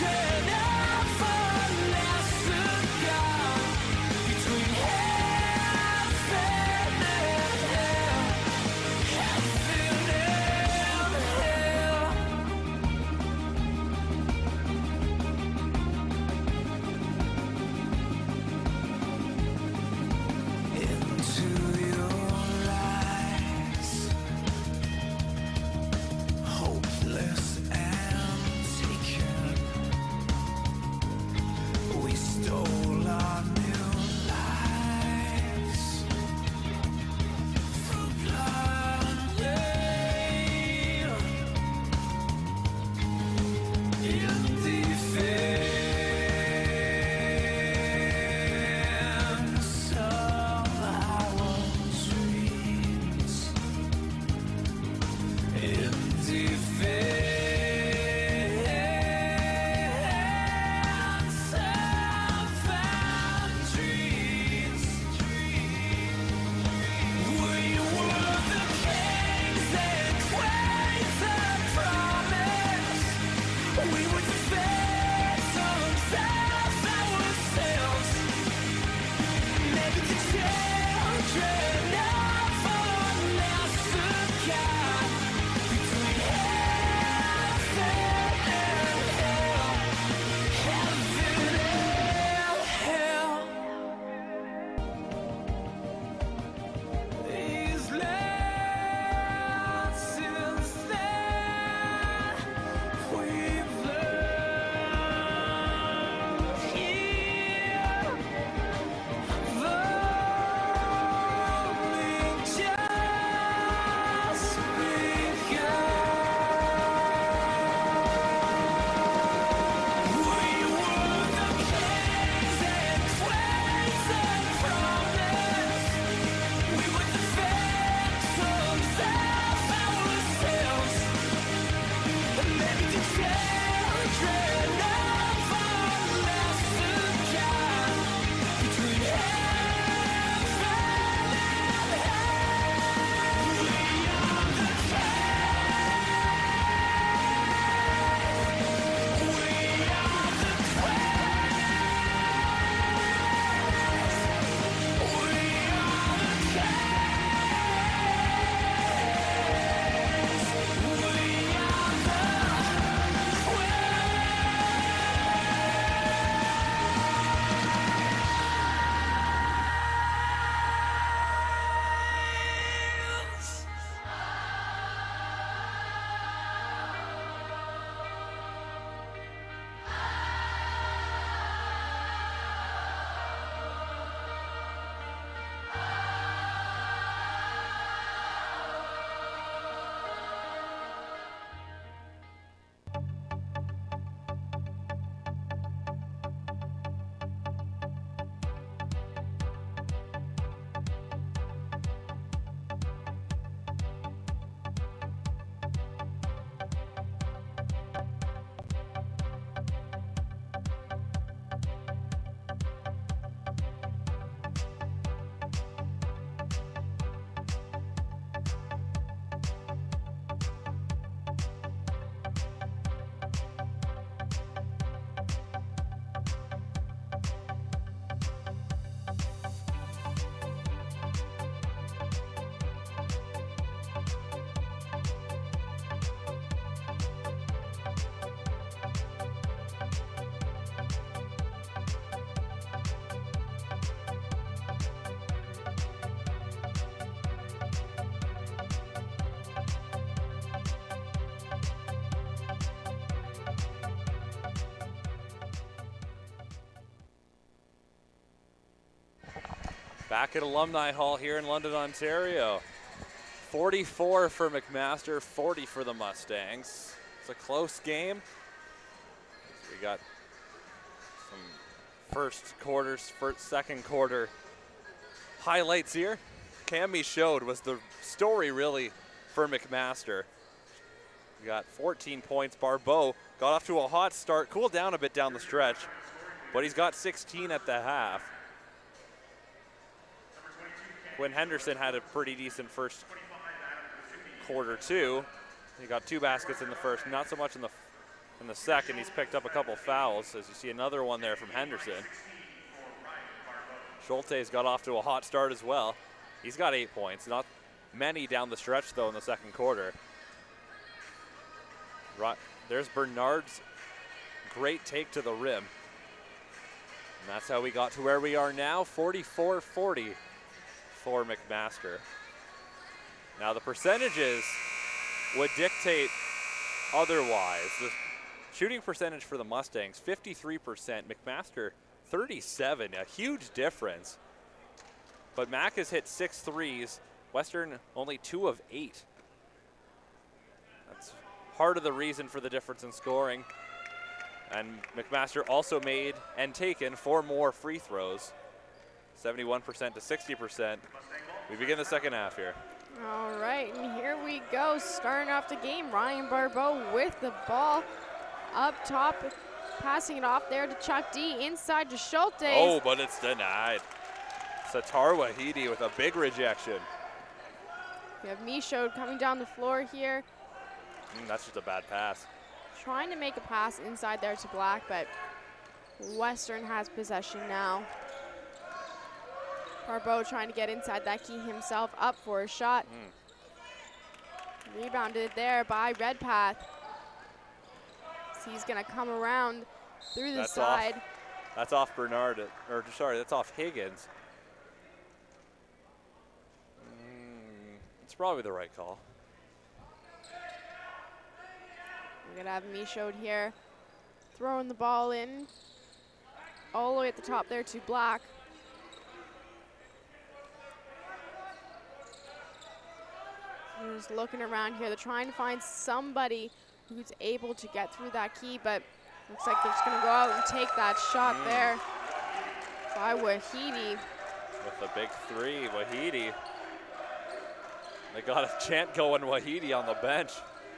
Back at Alumni Hall here in London, Ontario. forty-four for McMaster, forty for the Mustangs. It's a close game. We got some first quarters, first, second quarter highlights here. Cammy showed was the story really for McMaster. We got fourteen points. Barbeau got off to a hot start, cooled down a bit down the stretch, but he's got sixteen at the half. When Henderson had a pretty decent first quarter too. He got two baskets in the first, not so much in the in the second. He's picked up a couple fouls, as you see another one there from Henderson. Schulte's got off to a hot start as well. He's got eight points, not many down the stretch though in the second quarter. There's Bernard's great take to the rim. And that's how we got to where we are now, forty-four forty for McMaster. Now the percentages would dictate otherwise. The shooting percentage for the Mustangs, fifty-three percent. McMaster, thirty-seven, a huge difference. But Mac has hit six threes. Western only two of eight. That's part of the reason for the difference in scoring. And McMaster also made and taken four more free throws, seventy-one percent to sixty percent. We begin the second half here. All right, and here we go, starting off the game. Ryan Barbeau with the ball up top, passing it off there to Chuck D, inside to Schultes. Oh, but it's denied. Satar Wahidi with a big rejection. We have Michaud coming down the floor here. Mm, that's just a bad pass. Trying to make a pass inside there to Black, but Western has possession now. Barbeau trying to get inside that key himself, up for a shot. Mm. Rebounded there by Redpath. So he's gonna come around through the that's side. Off, that's off Bernard, or sorry, that's off Higgins. Mm, it's probably the right call. We're gonna have Michaud here, throwing the ball in, all the way at the top there to Black. They're just looking around here. They're trying to find somebody who's able to get through that key, but looks like they're just gonna go out and take that shot mm. there by Wahidi. With a big three, Wahidi. They got a chant going, Wahidi on the bench.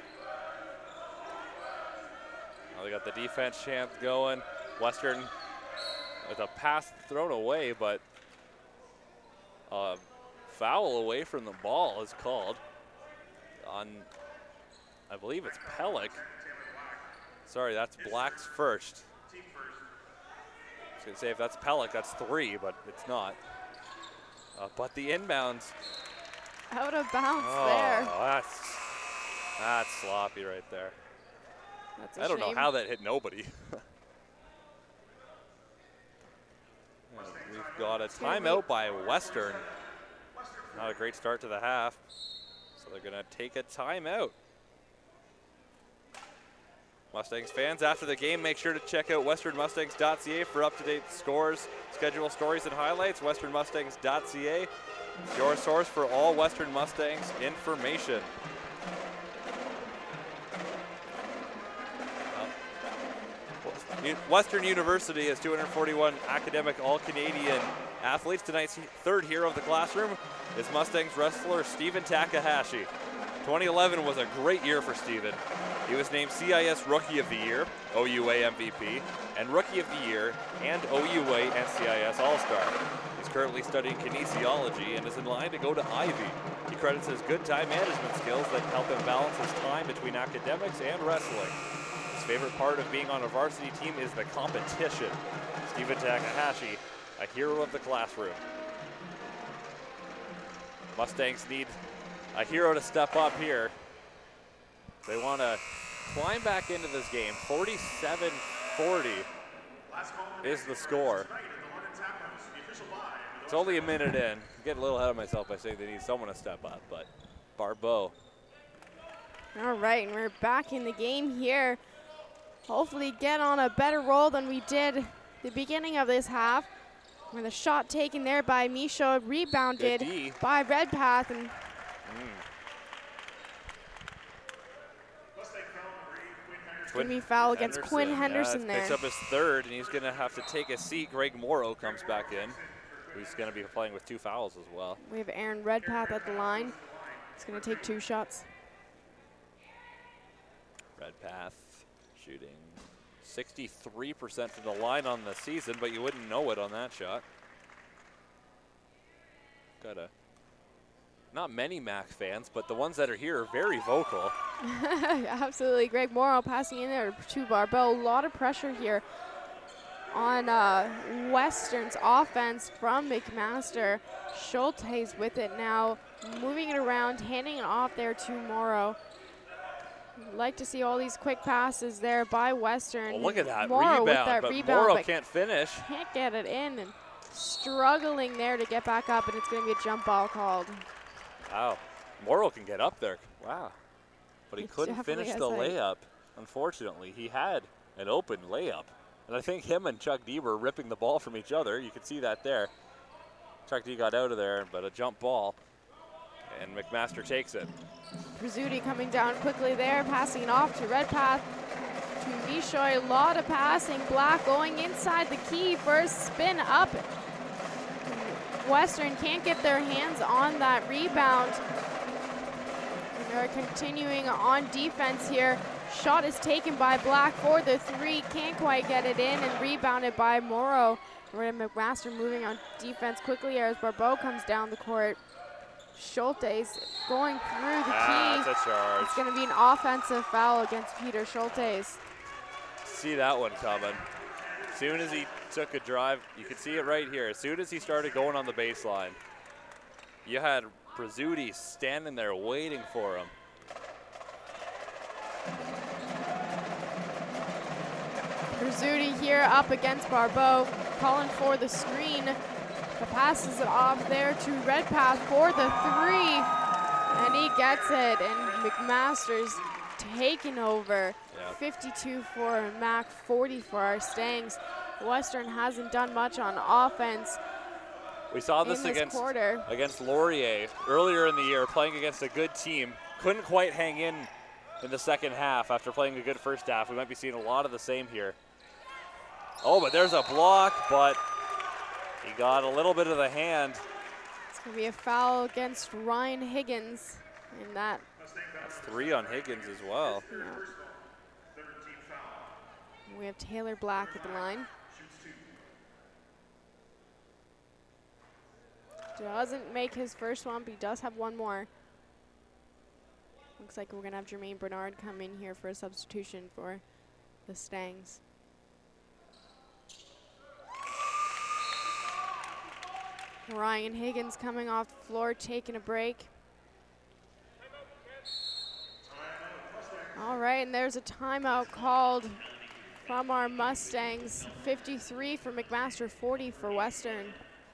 Now they got the defense chant going. Western with a pass thrown away, but a foul away from the ball is called on, I believe it's Pellick. Sorry, that's Black's first. I was gonna say if that's Pellick, that's three, but it's not. Uh, but the inbounds. Out of bounds oh, there. That's, that's sloppy right there. That's a I don't shame. know how that hit nobody. We've got a timeout by Western. Not a great start to the half. So they're gonna take a timeout. Mustangs fans, after the game, make sure to check out western mustangs dot c a for up-to-date scores, schedule, stories, and highlights. western mustangs dot c a, your source for all Western Mustangs information. Western University has two hundred forty-one academic All-Canadian athletes. Tonight's third hero of the classroom is Mustangs wrestler Stephen Takahashi. twenty eleven was a great year for Stephen. He was named C I S Rookie of the Year, O U A M V P, and Rookie of the Year, and O U A and C I S All-Star. He's currently studying kinesiology and is in line to go to Ivy. He credits his good time management skills that help him balance his time between academics and wrestling. His favorite part of being on a varsity team is the competition. Stephen Takahashi, a hero of the classroom. Mustangs need a hero to step up here. They want to climb back into this game. forty-seven forty is the score. It's only a minute in. I get a little ahead of myself by saying they need someone to step up, but Barbeau. All right, and we're back in the game here. Hopefully get on a better roll than we did the beginning of this half. With a shot taken there by Misho, rebounded by Redpath. And mm. It's going to be foul against Henderson. Quinn Henderson yeah, there. Picks up his third, and he's going to have to take a seat. Greg Morrow comes back in, who's going to be playing with two fouls as well. We have Aaron Redpath at the line. He's going to take two shots. Redpath shooting sixty-three percent from the line on the season, but you wouldn't know it on that shot. Got a Not many Mac fans, but the ones that are here are very vocal. Absolutely. Greg Morrow passing in there to Barbeau. A lot of pressure here on uh, Western's offense from McMaster. Schultes with it now, moving it around, handing it off there to Morrow. Like to see all these quick passes there by Western. Oh, look at that Morrow rebound, with that but rebound, Morrow but can't finish. Can't get it in, and struggling there to get back up, and it's going to be a jump ball called. Wow, Morrow can get up there. Wow, but he It couldn't definitely finish has the height. layup. Unfortunately, he had an open layup, and I think him and Chuck D were ripping the ball from each other. You could see that there. Chuck D got out of there, but a jump ball, and McMaster takes it. Rizzuti coming down quickly there, passing it off to Redpath, to Mishoy. A lot of passing. Black going inside the key. First spin up. Western can't get their hands on that rebound. And they're continuing on defense here. Shot is taken by Black for the three. Can't quite get it in, and rebounded by Morrow. Red McMaster moving on defense quickly as Barbeau comes down the court. Schultes going through the Ah, key. that's a charge. It's going to be an offensive foul against Peter Schultes. See that one coming. As soon as he took a drive, you could see it right here. As soon as he started going on the baseline, you had Rizzuti standing there waiting for him. Rizzuti here up against Barbeau, calling for the screen. But passes it off there to Redpath for the three. And he gets it, and McMaster's taking over. Yeah. fifty-two for Mac, forty for our Stangs. Western hasn't done much on offense. We saw this, in this against, quarter. against Laurier earlier in the year, playing against a good team. Couldn't quite hang in in the second half after playing a good first half. We might be seeing a lot of the same here. Oh, but there's a block, but he got a little bit of the hand. It's going to be a foul against Ryan Higgins. And that. That's three on Higgins as well. Yeah. We have Taylor Black at the line. Doesn't make his first one, but he does have one more. Looks like we're going to have Jermaine Bernard come in here for a substitution for the Stangs. Ryan Higgins coming off the floor, taking a break. All right, and there's a timeout called from our Mustangs. fifty-three for McMaster, forty for Western.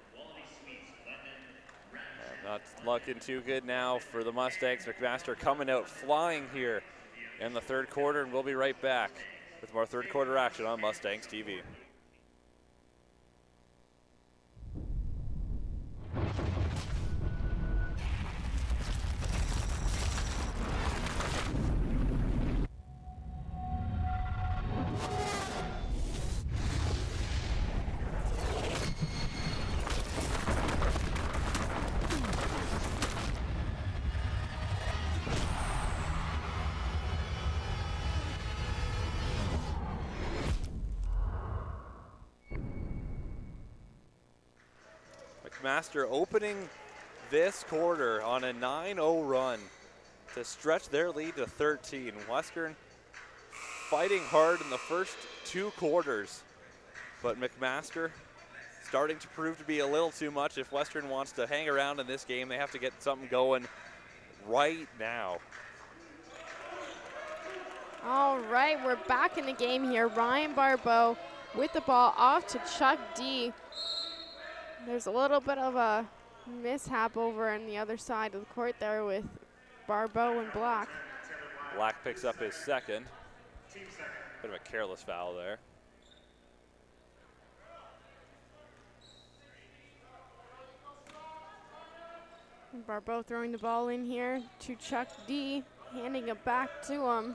Uh, not looking too good now for the Mustangs. McMaster coming out flying here in the third quarter, and we'll be right back with more third quarter action on Mustangs T V. McMaster opening this quarter on a nine oh run to stretch their lead to thirteen. Western fighting hard in the first two quarters, but McMaster starting to prove to be a little too much. If Western wants to hang around in this game, they have to get something going right now. All right, we're back in the game here. Ryan Barbeau with the ball off to Chuck D. There's a little bit of a mishap over on the other side of the court there with Barbeau and Black. Black picks up his second. Bit of a careless foul there. Barbeau throwing the ball in here to Chuck D, handing it back to him.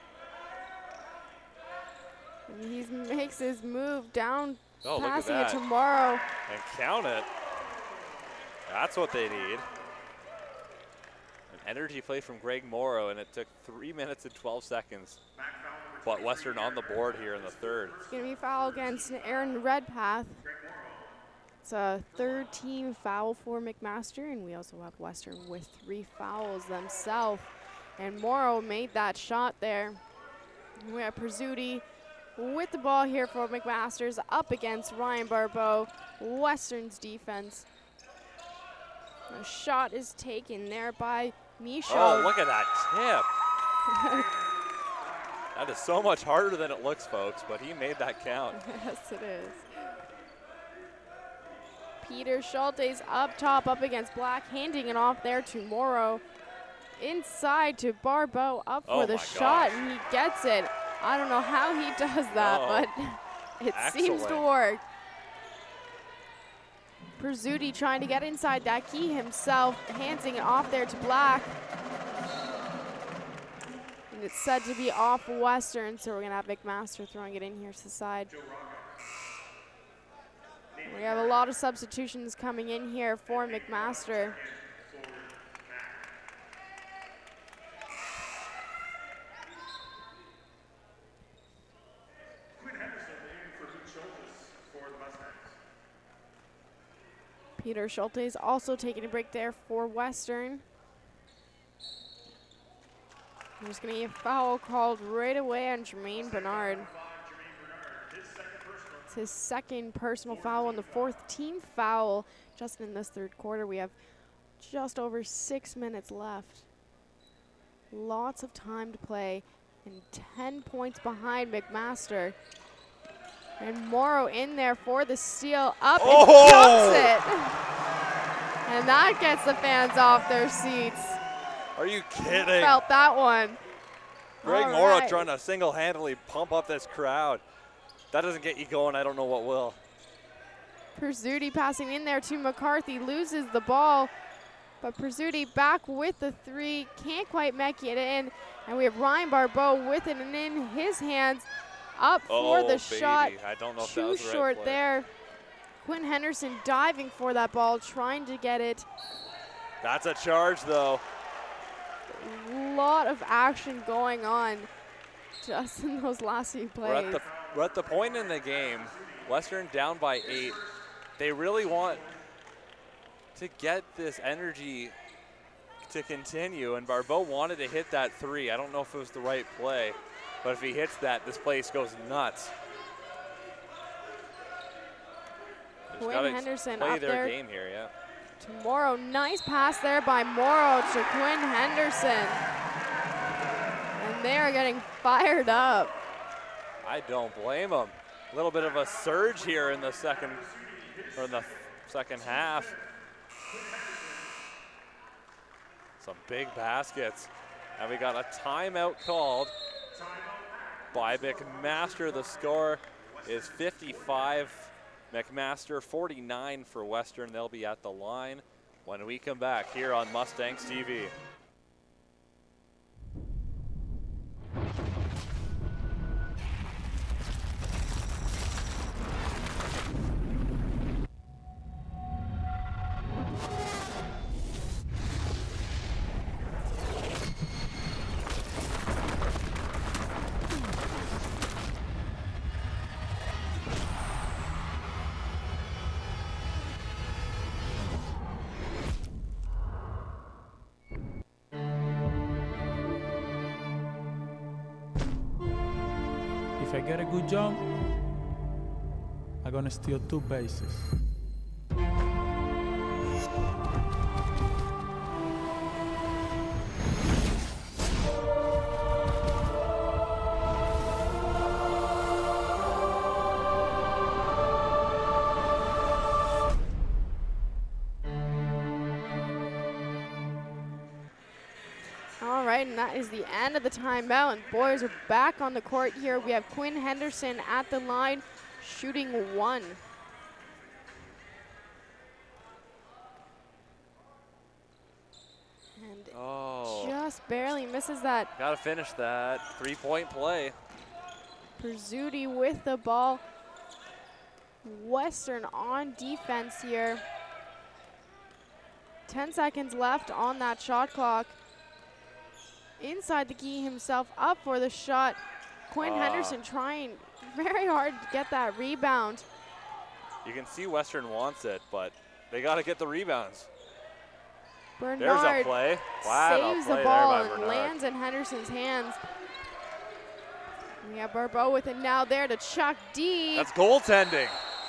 And he makes his move down, Oh, passing look at it that. to Morrow. And count it. That's what they need. An energy play from Greg Morrow, and it took three minutes and twelve seconds. But Western on the board here in the third. It's going to be a foul against Aaron Redpath. It's a third team foul for McMaster, and we also have Western with three fouls themselves. And Morrow made that shot there. We have Prizzuti with the ball here for McMaster's up against Ryan Barbeau, Western's defense. The shot is taken there by Michaud. Oh, look at that tip. That is so much harder than it looks, folks, but he made that count. Yes, it is. Peter Schultes up top, up against Black, handing it off there to Morrow. Inside to Barbeau, up for Oh the my shot, gosh. and he gets it. I don't know how he does that, Oh, but it seems to excellent. work. Prizzuti trying to get inside that key himself, handing it off there to Black. And it's said to be off Western, so we're going to have McMaster throwing it in here to the side. We have a lot of substitutions coming in here for McMaster. Quinn Henderson in for Pete Schultes for the Mustangs. Peter Schultes also taking a break there for Western. There's going to be a foul called right away on Jermaine Bernard. It's his second personal foul and the fourth team foul just in this third quarter. We have just over six minutes left. Lots of time to play and ten points behind McMaster. And Morrow in there for the steal, up Oh! and jumps it. And that gets the fans off their seats. Are you kidding? Felt that one. Greg All Morrow right. trying to single-handedly pump up this crowd. That doesn't get you going, I don't know what will. Prizzuti passing in there to McCarthy, loses the ball, but Prizzuti back with the three, can't quite make it in, and we have Ryan Barbeau with it and in his hands, up for Oh, the baby. shot, I don't know if that too was the right short play. there. Quinn Henderson diving for that ball, trying to get it. That's a charge, though. Lot of action going on just in those last few plays. We're at, the, we're at the point in the game, Western down by eight. They really want to get this energy to continue, and Barbeau wanted to hit that three. I don't know if it was the right play, but if he hits that, this place goes nuts. Just Quinn gotta Henderson play up their there. game here, yeah. To Morrow, nice pass there by Morrow to Quinn Henderson. And they are getting fired up. I don't blame them. A little bit of a surge here in the second, or in the second half. Some big baskets. And we got a timeout called by McMaster. The score is fifty-five. McMaster forty-nine for Western. They'll be at the line when we come back here on Mustangs T V. If I get a good jump, I'm gonna steal two bases. All right, and that is the end of the timeout. And boys are back on the court here. We have Quinn Henderson at the line, shooting one. Oh. just barely misses that. Got to finish that. Three-point play. Pizzuti with the ball. Western on defense here. ten seconds left on that shot clock. Inside the key himself, up for the shot. Quinn uh, Henderson trying very hard to get that rebound. You can see Western wants it, but they got to get the rebounds. Bernard There's a play. Wow, saves play the ball there and by Bernard. lands in Henderson's hands. We have Barbeau with it now there to Chuck D. That's goaltending.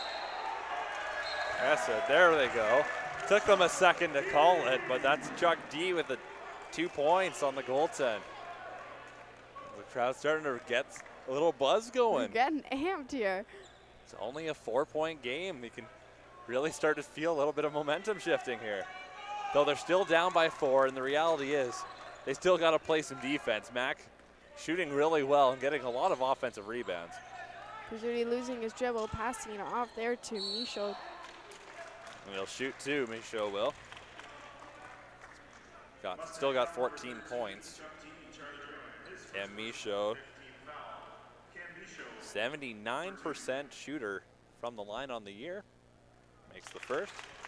That's it. There they go. Took them a second to call it, but that's Chuck D with the two points on the goaltend. The crowd's starting to get a little buzz going. We're getting amped here. It's only a four-point game. You can really start to feel a little bit of momentum shifting here. Though they're still down by four, and the reality is they still got to play some defense. Mac shooting really well and getting a lot of offensive rebounds. Pizzuti losing his dribble, passing it off there to Michaud. And he'll shoot too, Michaud will. Got, still got fourteen points. And Michaud, seventy-nine percent shooter from the line on the year. Makes the first.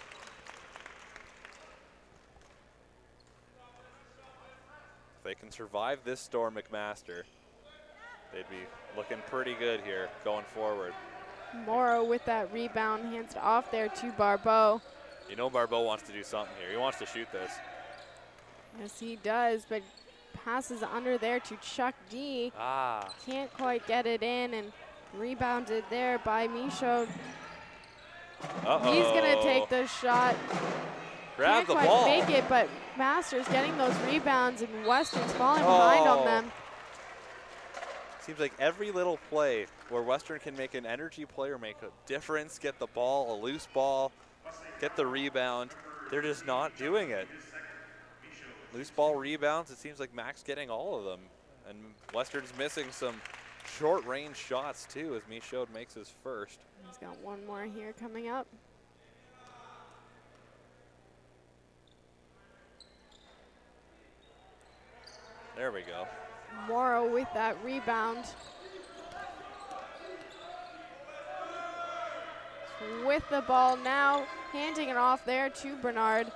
If they can survive this storm, McMaster, they'd be looking pretty good here going forward. Morrow with that rebound, hands it off there to Barbeau. You know Barbeau wants to do something here. He wants to shoot this. Yes, he does, but passes under there to Chuck D. Ah. Can't quite get it in, and rebounded there by Michaud. Uh-oh. He's gonna take the shot. Grab Can't the quite ball. make it, but Masters getting those rebounds, and Western's falling behind on Oh. them. Seems like every little play where Western can make an energy player make a difference, get the ball, a loose ball, get the rebound, they're just not doing it. Loose ball rebounds, it seems like Mac's getting all of them. And Western's missing some short range shots too as Michaud makes his first. He's got one more here coming up. There we go. Morrow with that rebound. With the ball now, handing it off there to Bernard.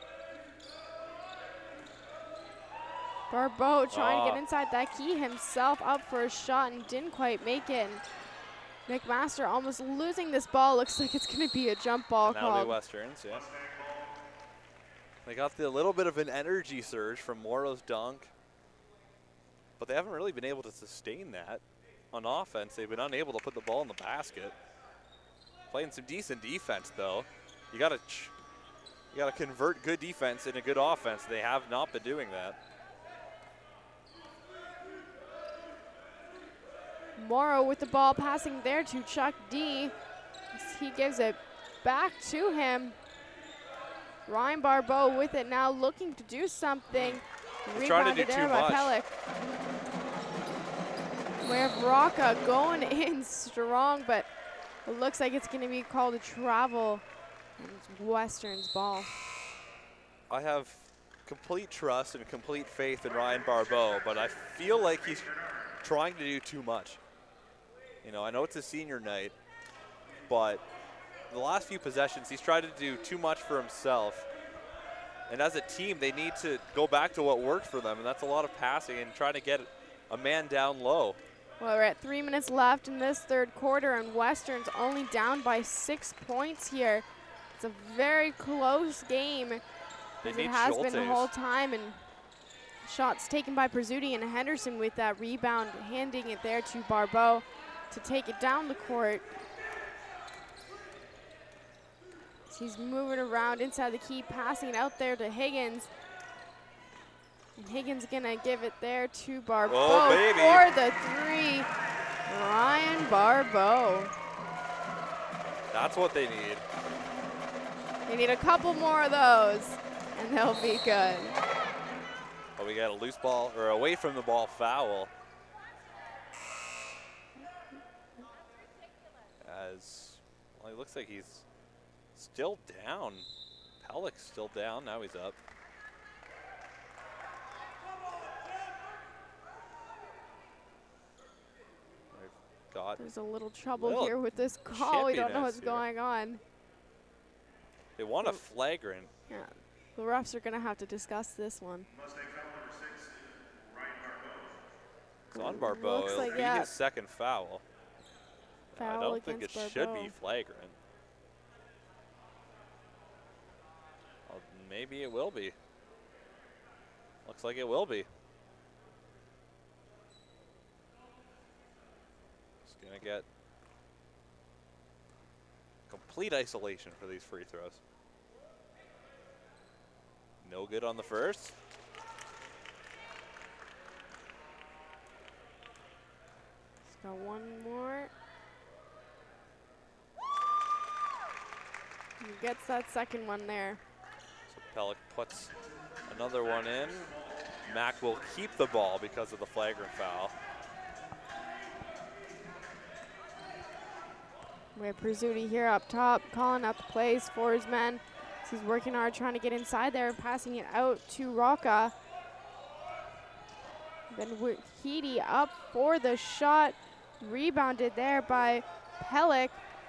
Barbeau trying Oh. to get inside that key himself, up for a shot and didn't quite make it. And McMaster almost losing this ball. Looks like it's going to be a jump ball Now the called. Westerns, yeah. They got the little bit of an energy surge from Morrow's dunk, but they haven't really been able to sustain that on offense. They've been unable to put the ball in the basket. Playing some decent defense though. You gotta, you gotta convert good defense into good offense. They have not been doing that. Morrow with the ball, passing there to Chuck D. He gives it back to him. Ryan Barbeau with it now, looking to do something. He's trying to do there too by much. Pellick. We have Rocca going in strong, but it looks like it's going to be called a travel. And it's Western's ball. I have complete trust and complete faith in Ryan Barbeau, but I feel like he's trying to do too much. You know, I know it's a senior night, but the last few possessions, he's tried to do too much for himself. And as a team, they need to go back to what worked for them, and that's a lot of passing and trying to get a man down low. Well, we're at three minutes left in this third quarter, and Western's only down by six points here. It's a very close game, They as need it has been the Schultes. whole time. And shots taken by Pizzuti and Henderson with that rebound, handing it there to Barbeau to take it down the court. He's moving around inside the key, passing it out there to Higgins. And Higgins gonna give it there to Barbeau Oh, baby. for the three. Ryan Barbeau. That's what they need. They need a couple more of those, and they'll be good. But we got a loose ball, or away from the ball foul. As, well, he looks like he's still down. Pellick's still down, now he's up. got. There's a little trouble Little here with this call. We don't know what's chippiness here. going on. They want a flagrant. Yeah, the refs are going to have to discuss this one. Mustang foul number six, Ryan Barbeau. It's on Barbeau. Looks It'll like, be yeah. his second foul. I Foul don't think it against should be Barbeau. flagrant. Well, maybe it will be. Looks like it will be. Just gonna get complete isolation for these free throws. No good on the first. He's got one more. He gets that second one there. So Pellick puts another one in. Mac will keep the ball because of the flagrant foul. We have Prizzuti here up top, calling out the plays for his men. He's working hard, trying to get inside there and passing it out to Rocca. Then Heedy up for the shot, rebounded there by Pellick.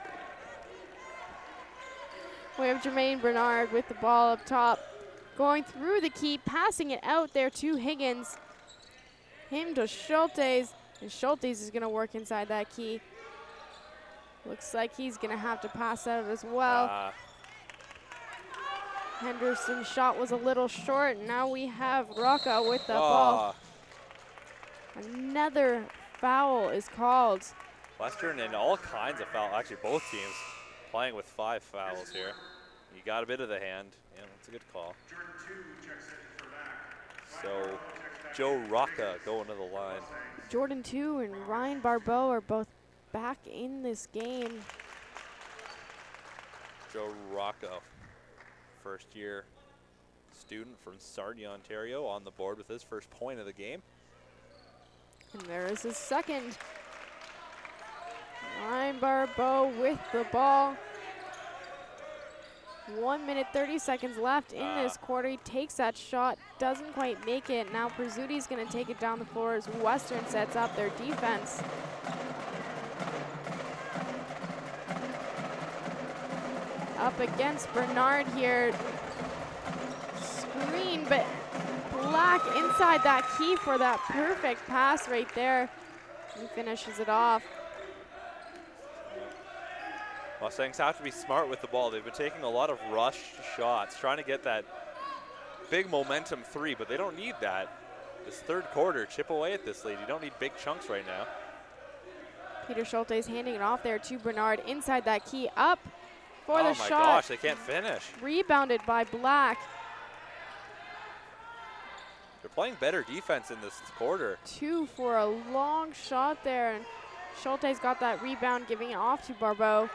We have Jermaine Bernard with the ball up top, going through the key, passing it out there to Higgins. Him to Schultes, and Schultes is gonna work inside that key. Looks like he's gonna have to pass out as well. Uh, Henderson's shot was a little short. Now we have Rocca with the oh, ball. Another foul is called. Western in all kinds of fouls. Actually, both teams playing with five fouls here. You got a bit of the hand. Yeah, that's a good call. So Joe Rocca going to the line. Jordan two and Ryan Barbeau are both back in this game. Joe Rocca, first year student from Sarnia, Ontario, on the board with his first point of the game. And there is his second. Ryan Barbeau with the ball. One minute, thirty seconds left in Ah. this quarter. He takes that shot, doesn't quite make it. Now Prizzuti's gonna take it down the floor as Western sets up their defense. Up against Bernard here. Screen, but Black inside that key for that perfect pass right there. He finishes it off. Mustangs have to be smart with the ball. They've been taking a lot of rush shots, trying to get that big momentum three, but they don't need that. This third quarter, chip away at this lead. You don't need big chunks right now. Peter Schultes handing it off there to Bernard inside that key, up for oh the my shot. gosh, they can't finish. Rebounded by Black. They're playing better defense in this quarter. Two for a long shot there, and Schultes got that rebound, giving it off to Barbeau.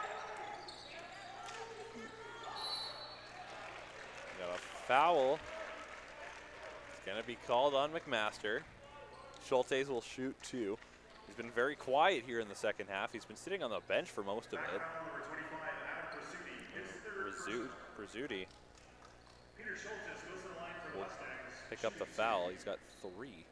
Got a foul. It's going to be called on McMaster. Schultes will shoot two. He's been very quiet here in the second half. He's been sitting on the bench for most of it. Prizzuti will pick up the foul. He's got three.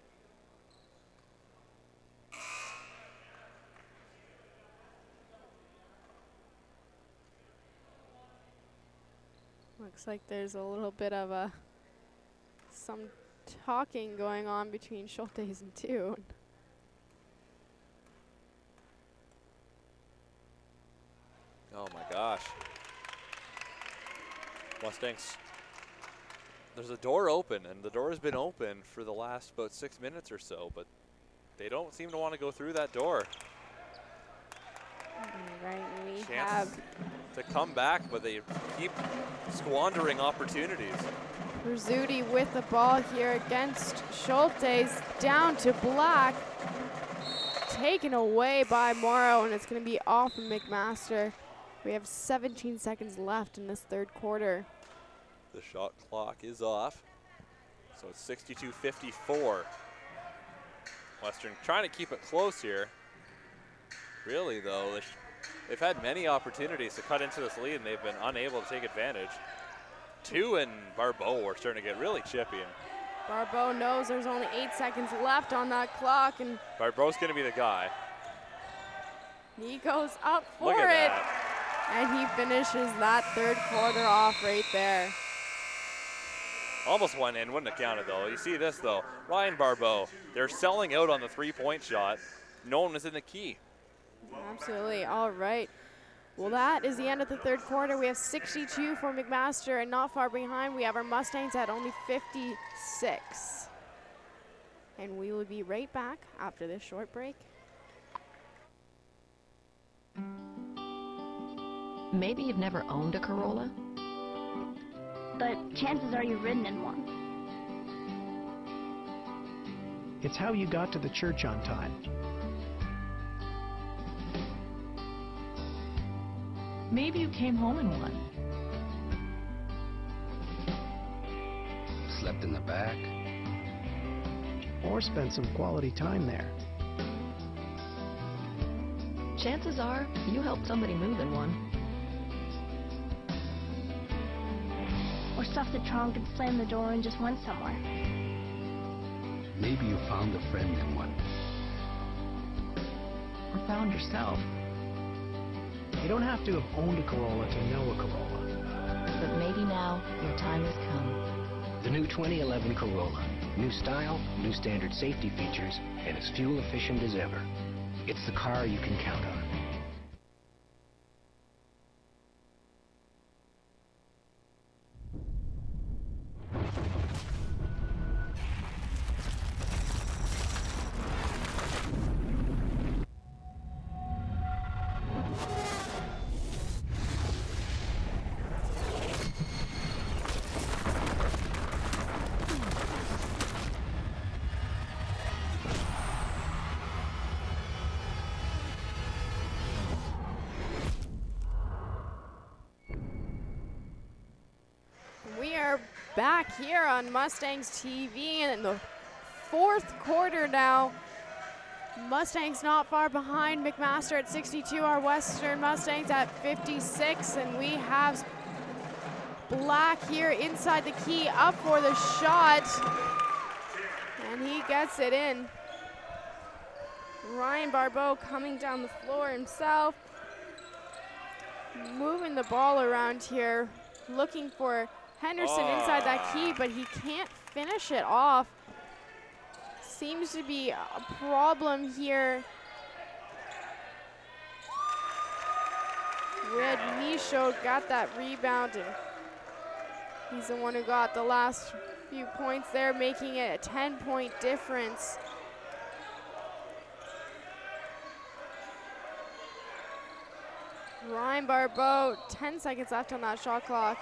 Looks like there's a little bit of a some talking going on between Schultes and two. Oh my gosh. Mustangs, there's a door open, and the door has been open for the last about six minutes or so, but they don't seem to want to go through that door. All right, we Chance have to come back, but they keep squandering opportunities. Prizzuti with the ball here against Schultes, down to Black. Taken away by Morrow, and it's going to be off of McMaster. We have seventeen seconds left in this third quarter. The shot clock is off, so it's sixty-two fifty-four. Western trying to keep it close here. Really, though, they've had many opportunities to cut into this lead, and they've been unable to take advantage. Two and Barbeau are starting to get really chippy. And Barbeau knows there's only eight seconds left on that clock, and Barbeau's going to be the guy. He goes up for Look it. at that. And he finishes that third quarter off right there. Almost went in, wouldn't have counted though. You see this though, Ryan Barbeau, they're selling out on the three-point shot. No one was in the key. Absolutely, all right. Well, that is the end of the third quarter. We have sixty-two for McMaster, and not far behind, we have our Mustangs at only fifty-six. And we will be right back after this short break. Maybe you've never owned a Corolla, but chances are you've ridden in one. It's how you got to the church on time. maybe you came home in one. Slept in the back. Or spent some quality time there. Chances are you helped somebody move in one. Or stuffed the trunk and slammed the door and just went somewhere. Maybe you found a friend in one. Or found yourself. You don't have to have owned a Corolla to know a Corolla. But maybe now your time has come. The new twenty eleven Corolla. New style, new standard safety features, and as fuel efficient as ever. It's the car you can count on. We are back here on Mustangs T V and in the fourth quarter now. Mustangs not far behind McMaster at sixty-two, our Western Mustangs at fifty-six, and we have Black here inside the key up for the shot, and he gets it in. Ryan Barbeau coming down the floor himself, moving the ball around here, looking for Henderson oh. inside that key, but he can't finish it off. Seems to be a problem here with Michaud. Got that rebound, and he's the one who got the last few points there, making it a ten point difference. Ryan Barbeau, ten seconds left on that shot clock.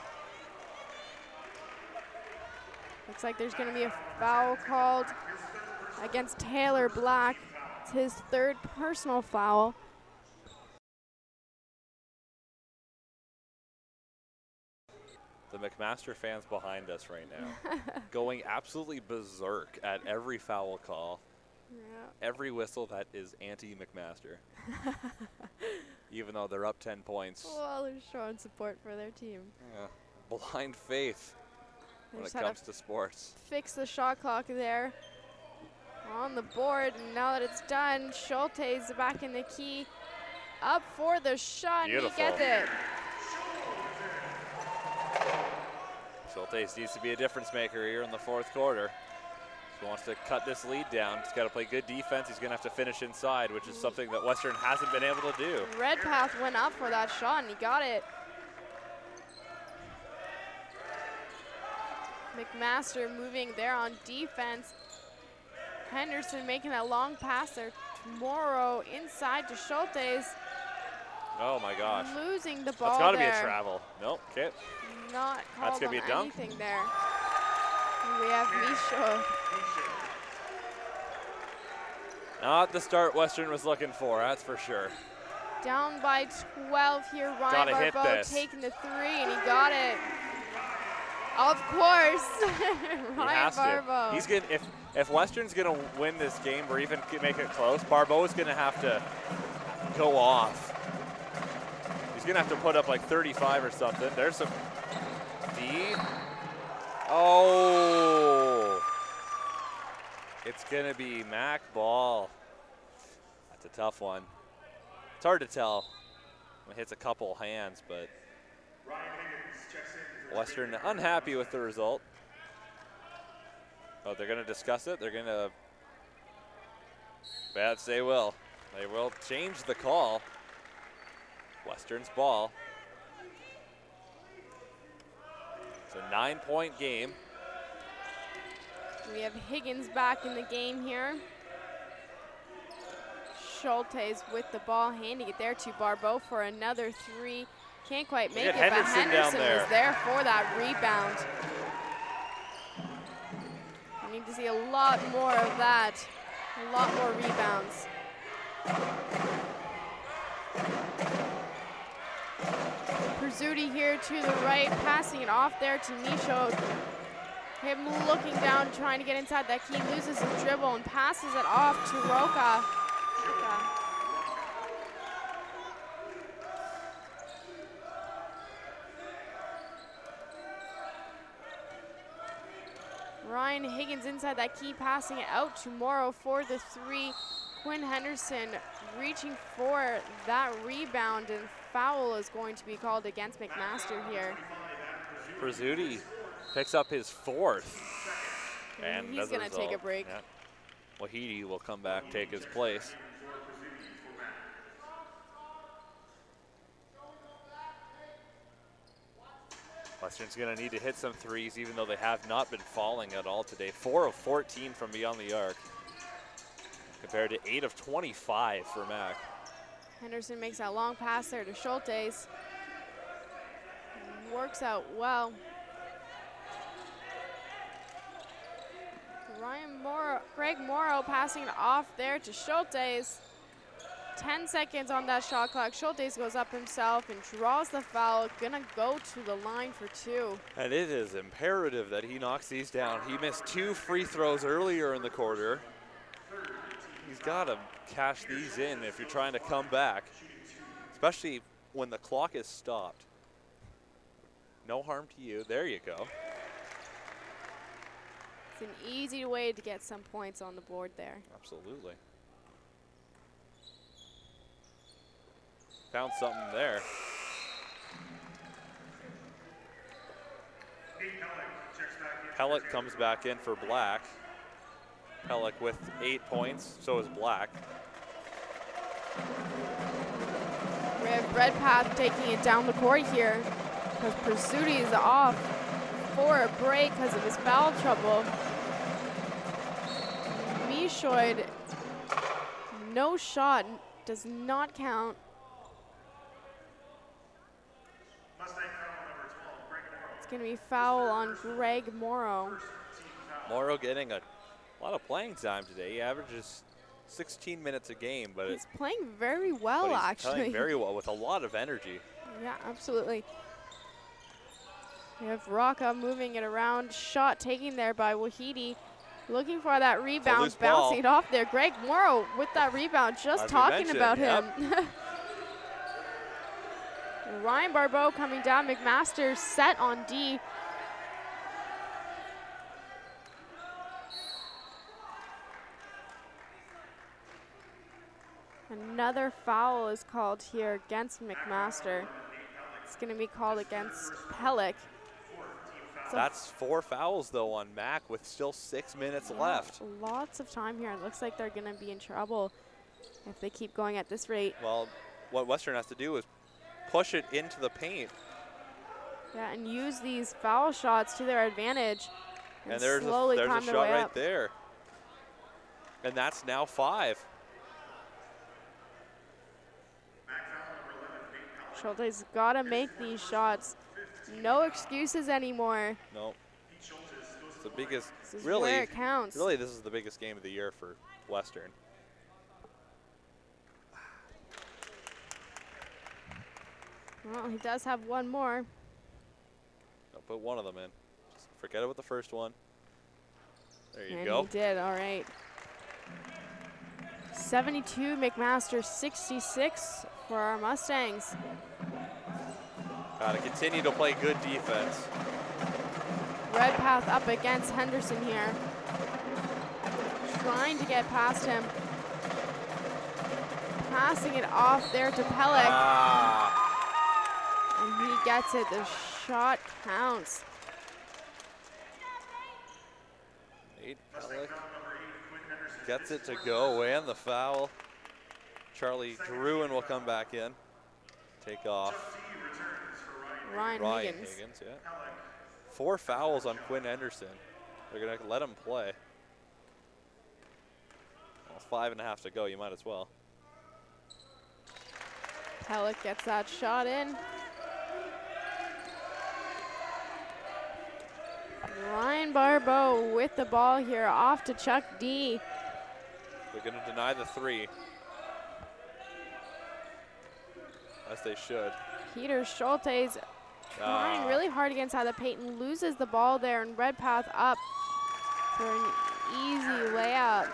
Looks like there's going to be a foul called against Taylor Black. It's his third personal foul. The McMaster fans behind us right now going absolutely berserk at every foul call. Yeah. Every whistle that is anti-McMaster. Even though they're up ten points. Well, they're showing support for their team. Yeah. Blind faith. When it comes to sports. Fix the shot clock there on the board, and now that it's done, Schulte is back in the key, up for the shot, and he gets it. Schulte needs to be a difference maker here in the fourth quarter. He wants to cut this lead down. He's got to play good defense. He's going to have to finish inside, which is something that Western hasn't been able to do. Redpath went up for that shot, and he got it. McMaster moving there on defense. Henderson making that long pass there. Morrow inside to Schultes. Oh my gosh. Losing the ball. That's got to be there. a travel. Nope, okay. Not That's called gonna be a dunk. anything there. And we have Michaud. Not the start Western was looking for, that's for sure. Down by twelve here. Ryan Gotta Barbeau taking the three, and he got it. Of course, Ryan Barbeau. He's gonna if if Western's gonna win this game or even make it close, Barbeau is gonna have to go off. He's gonna have to put up like thirty-five or something. There's some D. Oh, it's gonna be Mac ball. That's a tough one. It's hard to tell. It hits a couple hands, but Western unhappy with the result. Oh, they're going to discuss it. They're going to, yes, they will. They will change the call. Western's ball. It's a nine-point game. We have Higgins back in the game here. Schultes with the ball, handing it there to Barbeau for another three. Can't quite make it, Henderson but Henderson down there. was there for that rebound. We need to see a lot more of that. A lot more rebounds. Prizzuti here to the right, passing it off there to Michaud. Him looking down, trying to get inside that key, loses his dribble and passes it off to Roca. Roca. Ryan Higgins inside that key, passing it out to Morrow for the three. Quinn Henderson reaching for that rebound, and foul is going to be called against McMaster here. Prizzuti picks up his fourth. And he's going to take a break. Yeah. Wahidi will come back, take his place. Western's going to need to hit some threes, even though they have not been falling at all today. four of fourteen from beyond the arc, compared to eight of twenty-five for Mac. Henderson makes that long pass there to Schultes. Works out well. Ryan Morrow, Greg Morrow passing it off there to Schultes. ten seconds on that shot clock. Schultes goes up himself and draws the foul. Gonna go to the line for two. And it is imperative that he knocks these down. He missed two free throws earlier in the quarter. He's got to cash these in if you're trying to come back, especially when the clock is stopped. No harm to you. There you go. It's an easy way to get some points on the board there. Absolutely. Found something there. Pellick comes back in for Black. Pellick with eight points, so is Black. We have Redpath taking it down the court here because Prizzuti is off for a break because of his foul trouble. Michaud, no shot, does not count. It's going to be foul on Greg Morrow. Morrow getting a lot of playing time today. He averages sixteen minutes a game, but he's it, playing very well, but he's actually. Playing very well with a lot of energy. Yeah, absolutely. We have Rocca moving it around. Shot taken there by Wahidi. Looking for that rebound, bouncing it off there. Greg Morrow with that rebound, just As talking about yep. him. Ryan Barbeau coming down. McMaster set on D. Another foul is called here against McMaster. It's going to be called against Pellick. So That's four fouls, though, on Mac with still six minutes yeah, left. Lots of time here. It looks like they're going to be in trouble if they keep going at this rate. Well, what Western has to do is push it into the paint. Yeah, and use these foul shots to their advantage. And, And there's slowly a, there's climb a their shot way right up. there. And that's now five. Schultes got to make these shots. No excuses anymore. No. It's the biggest, This is really, where it counts. really this is the biggest game of the year for Western. Well, he does have one more. I'll put one of them in. Just forget about the first one. There you and go. he did, all right. seventy-two, McMaster sixty-six for our Mustangs. Got to continue to play good defense. Redpath up against Henderson here. Trying to get past him. passing it off there to Pellick. Ah. And he gets it. The shot counts. Nate Pellick gets it to go, and the foul. Charlie Druin will come back in. Take off. Ryan, Ryan Higgins. Higgins, yeah. Four fouls on Quinn Henderson. They're going to let him play. Well, five and a half to go. You might as well. Pellick gets that shot in. Ryan Barbeau with the ball here, off to Chuck D. They're going to deny the three. As they should. Peter Schultes trying Ah. really hard against Heather Payton, loses the ball there, and Redpath up for an easy layup.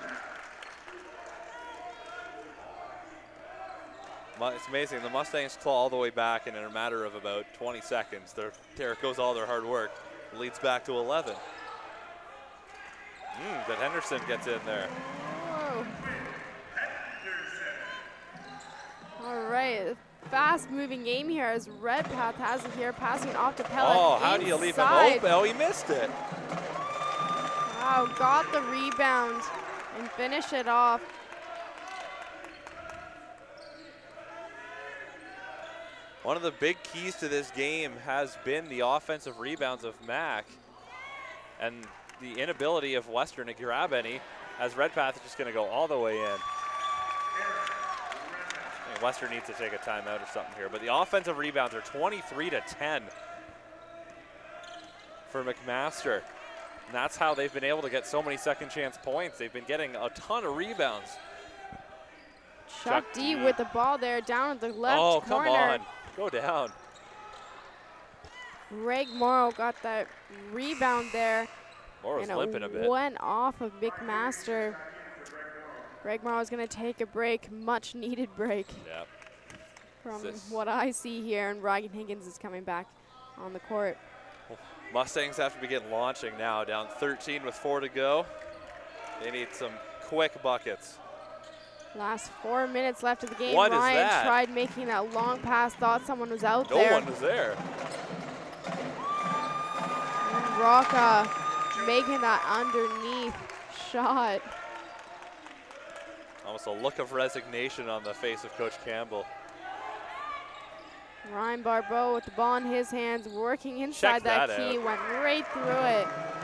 Mu- It's amazing. The Mustangs claw all the way back, and in a matter of about twenty seconds, there, there goes all their hard work. Leads back to eleven. Mm, but Henderson gets in there. Whoa. All right, fast-moving game here as Redpath has it here, passing it off to Pellick. Oh, how do you leave him inside. open? Oh, he missed it. Wow, got the rebound and finish it off. One of the big keys to this game has been the offensive rebounds of Mac and the inability of Western to grab any, as Redpath is just going to go all the way in. I mean, Western needs to take a timeout or something here, but the offensive rebounds are twenty-three to ten for McMaster. And that's how they've been able to get so many second chance points. They've been getting a ton of rebounds. Chuck, Chuck D, D with the ball there down at the left oh, corner. Oh, come on. Go down. Greg Morrow got that rebound there. Morrow's and limping a bit. It went off of McMaster. Greg Morrow's going to take a break, much needed break. Yep. From this what I see here, and Ryan Higgins is coming back on the court. Mustangs have to begin launching now, down thirteen with four to go. They need some quick buckets. Last four minutes left of the game. What is Ryan that? tried making that long pass, thought someone was out no there. No one was there. And Rocca making that underneath shot. Almost a look of resignation on the face of Coach Campbell. Ryan Barbeau with the ball in his hands, working inside that, that key, out. Went right through it.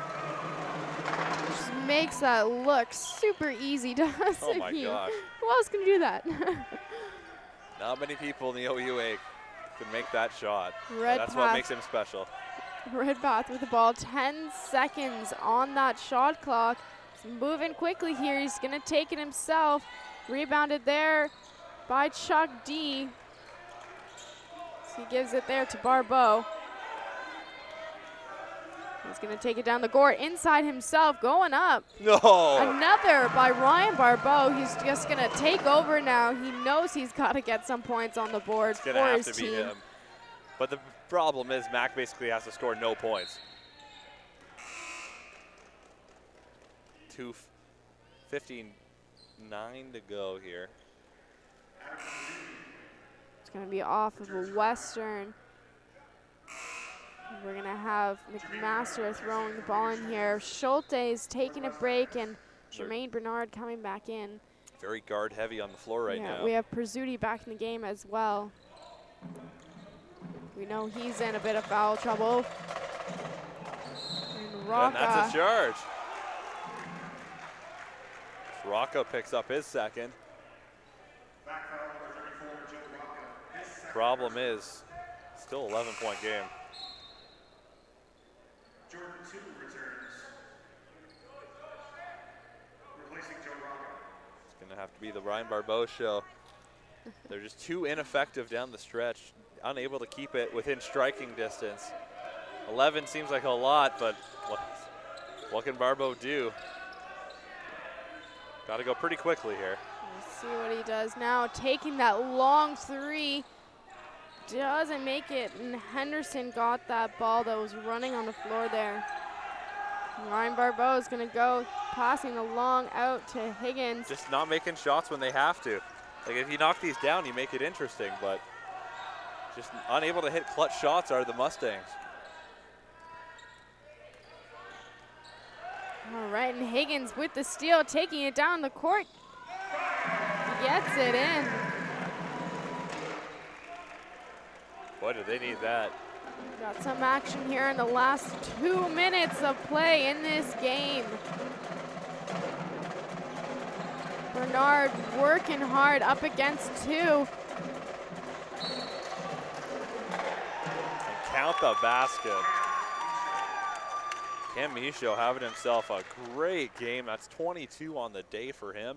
Just makes that look super easy, doesn't Oh my he? gosh. Who else can do that? Not many people in the O U A can make that shot. Red That's Path. what makes him special. Redpath with the ball, ten seconds on that shot clock. He's moving quickly here. He's going to take it himself. Rebounded there by Chuck D. So he gives it there to Barbeau. He's going to take it down the court inside himself, going up. No. Another by Ryan Barbeau. He's just going to take over now. He knows he's got to get some points on the board it's for gonna have his to team. Be him. But the problem is Mac basically has to score no points. two fifty-nine to go here. It's going to be off of a Western. We're going to have McMaster throwing the ball in here. Schultes taking a break, and Jermaine Bernard coming back in. Very guard heavy on the floor right yeah, now. We have Prizzuti back in the game as well. We know he's in a bit of foul trouble. And Rocca. And that's a charge. Rocca picks up his second. Problem is, still eleven point game. Jordan two returns. Replacing Joe Rocca. It's going to have to be the Ryan Barbeau show. They're just too ineffective down the stretch, unable to keep it within striking distance. eleven seems like a lot, but what, what can Barbeau do? Got to go pretty quickly here. Let's see what he does now. Taking that long three. Doesn't make it, and Henderson got that ball that was running on the floor there. Ryan Barbeau is going to go passing the long out to Higgins. Just not making shots when they have to. Like, if you knock these down, you make it interesting, but just unable to hit clutch shots are the Mustangs. All right, and Higgins with the steal, taking it down the court. He gets it in. Boy, do they need that. Got some action here in the last two minutes of play in this game. Bernard working hard up against two. And count the basket. Cam Michaud having himself a great game. That's twenty-two on the day for him.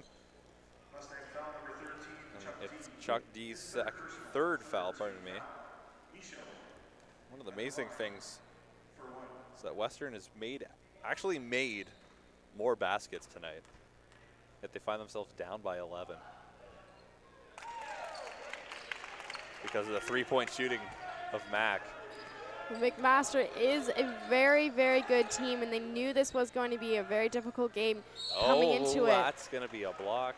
And it's Chuck D's sec third foul, pardon me. One of the amazing things is that Western has made, actually made more baskets tonight. Yet they find themselves down by eleven. Because of the three-point shooting of Mac. McMaster is a very, very good team, and they knew this was going to be a very difficult game coming oh, into it. That's going to be a block.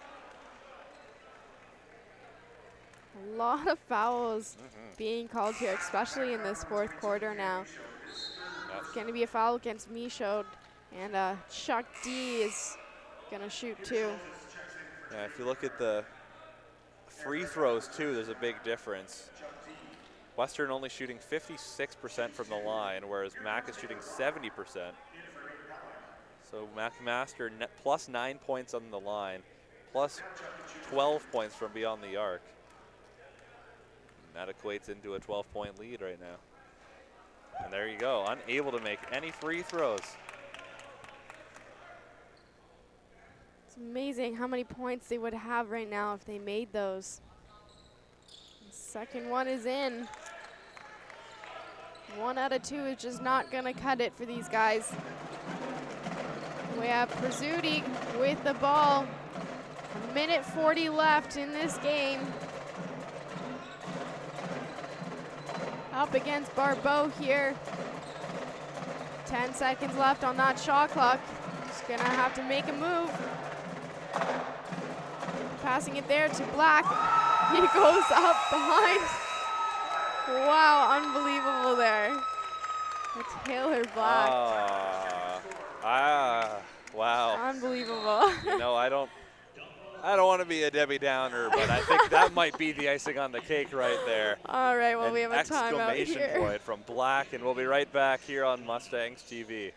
A lot of fouls mm-hmm. being called here, especially in this fourth quarter now. Yep. It's going to be a foul against Michaud, and uh, Chuck D is going to shoot two. Yeah, if you look at the free throws, too, there's a big difference. Western only shooting fifty-six percent from the line, whereas Mac is shooting seventy percent. So McMaster net plus nine points on the line, plus twelve points from beyond the arc. And that equates into a twelve point lead right now. And there you go, unable to make any free throws. It's amazing how many points they would have right now if they made those. The second one is in. One out of two is just not gonna cut it for these guys. We have Prizzuti with the ball. A minute forty left in this game. Up against Barbeau here. ten seconds left on that shot clock. Just gonna have to make a move. Passing it there to Black. He goes up behind. Wow, unbelievable there. It's Taylor Black. Uh, ah, wow. Unbelievable. You know, I don't, I don't want to be a Debbie Downer, but I think that might be the icing on the cake right there. All right, well, An we have a timeout here. exclamation point from Black, and we'll be right back here on Mustangs T V.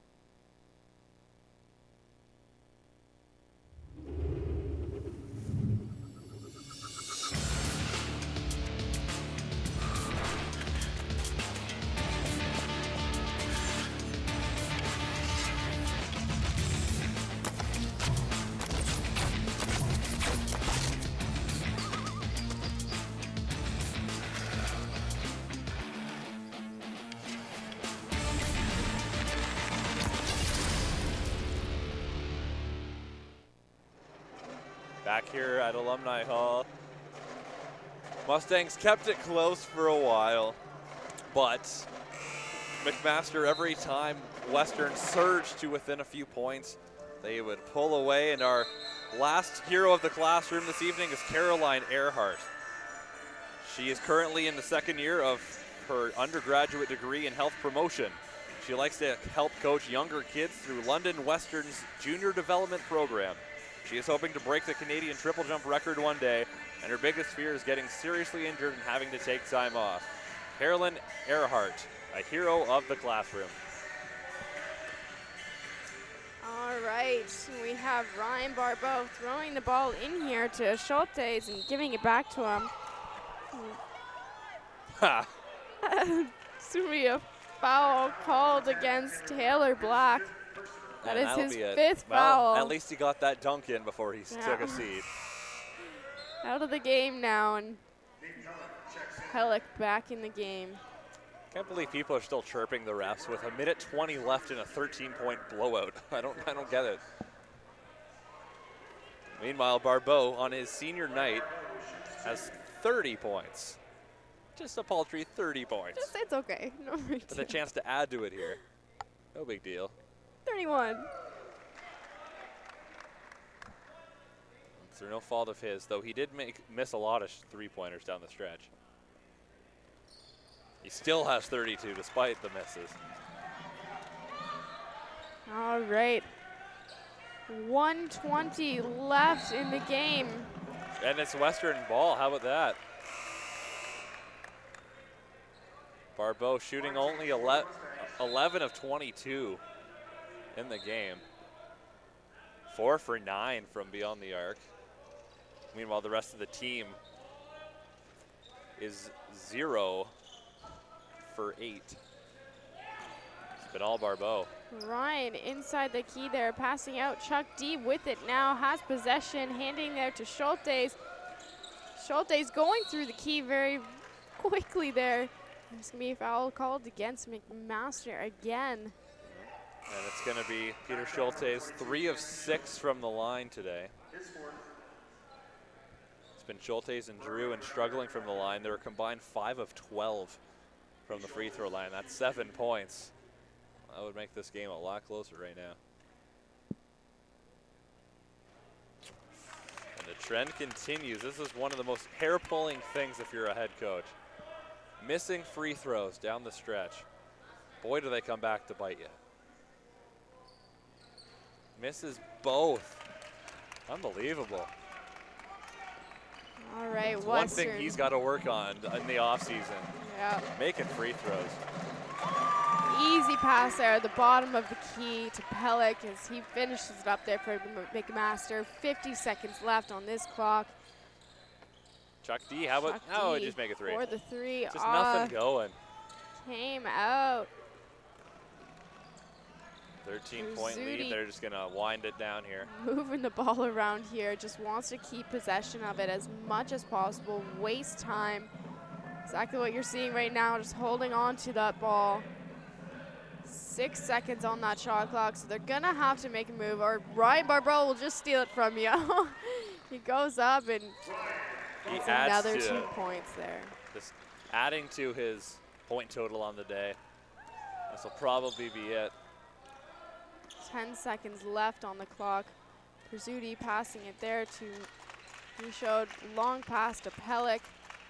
Back here at Alumni Hall. Mustangs kept it close for a while, but McMaster, every time Western surged to within a few points, they would pull away, and our last hero of the classroom this evening is Caroline Earhart. She is currently in the second year of her undergraduate degree in health promotion. She likes to help coach younger kids through London Western's junior development program. She is hoping to break the Canadian triple jump record one day, and her biggest fear is getting seriously injured and having to take time off. Carolyn Earhart, a hero of the classroom. All right, we have Ryan Barbeau throwing the ball in here to Schultes and giving it back to him. Ha! It's going to be a foul called against Taylor Black. That and is his be fifth well, foul. At least he got that dunk in before he Yeah. took a seat. Out of the game now, and Hellick back in the game. Can't believe people are still chirping the refs with a minute twenty left in a thirteen point blowout. I don't, I don't get it. Meanwhile, Barbeau on his senior night has thirty points. Just a paltry thirty points. Just, it's okay. No big With a deal. chance to add to it here. No big deal. thirty-one. through no fault of his, though he did make miss a lot of three-pointers down the stretch. He still has thirty-two despite the misses. All right. one twenty left in the game. And it's Western ball. How about that? Barbeau shooting only eleven of twenty-two in the game. Four for nine from beyond the arc. Meanwhile, the rest of the team is zero for eight. It's been all Barbeau. Ryan inside the key there, passing out. Chuck D with it now, has possession, handing there to Schultes. Schultes going through the key very quickly there. There's going to be a foul called against McMaster again. And it's going to be Peter Schultes, three of six from the line today. It's been Schultes and Drew and struggling from the line. They were combined five of twelve from the free throw line. That's seven points. That would make this game a lot closer right now. And the trend continues. This is one of the most hair-pulling things if you're a head coach. Missing free throws down the stretch. Boy, do they come back to bite you. Misses both. Unbelievable. All right, It's Western. one thing he's got to work on in the offseason. Yeah. Making free throws. Easy pass there at the bottom of the key to Pellick as he finishes it up there for McMaster. fifty seconds left on this clock. Chuck D, how about, Chuck oh, D just make a three. for the three. Just uh, nothing going. Came out. thirteen point lead, they're just gonna wind it down here. Moving the ball around here, just wants to keep possession of it as much as possible, waste time. Exactly what you're seeing right now, just holding on to that ball. Six seconds on that shot clock, so they're gonna have to make a move, or Ryan Barbeau will just steal it from you. He goes up and He gets adds another to two points there. Just adding to his point total on the day. This will probably be it. ten seconds left on the clock. Pizzuti passing it there to, he showed long pass to Pellick.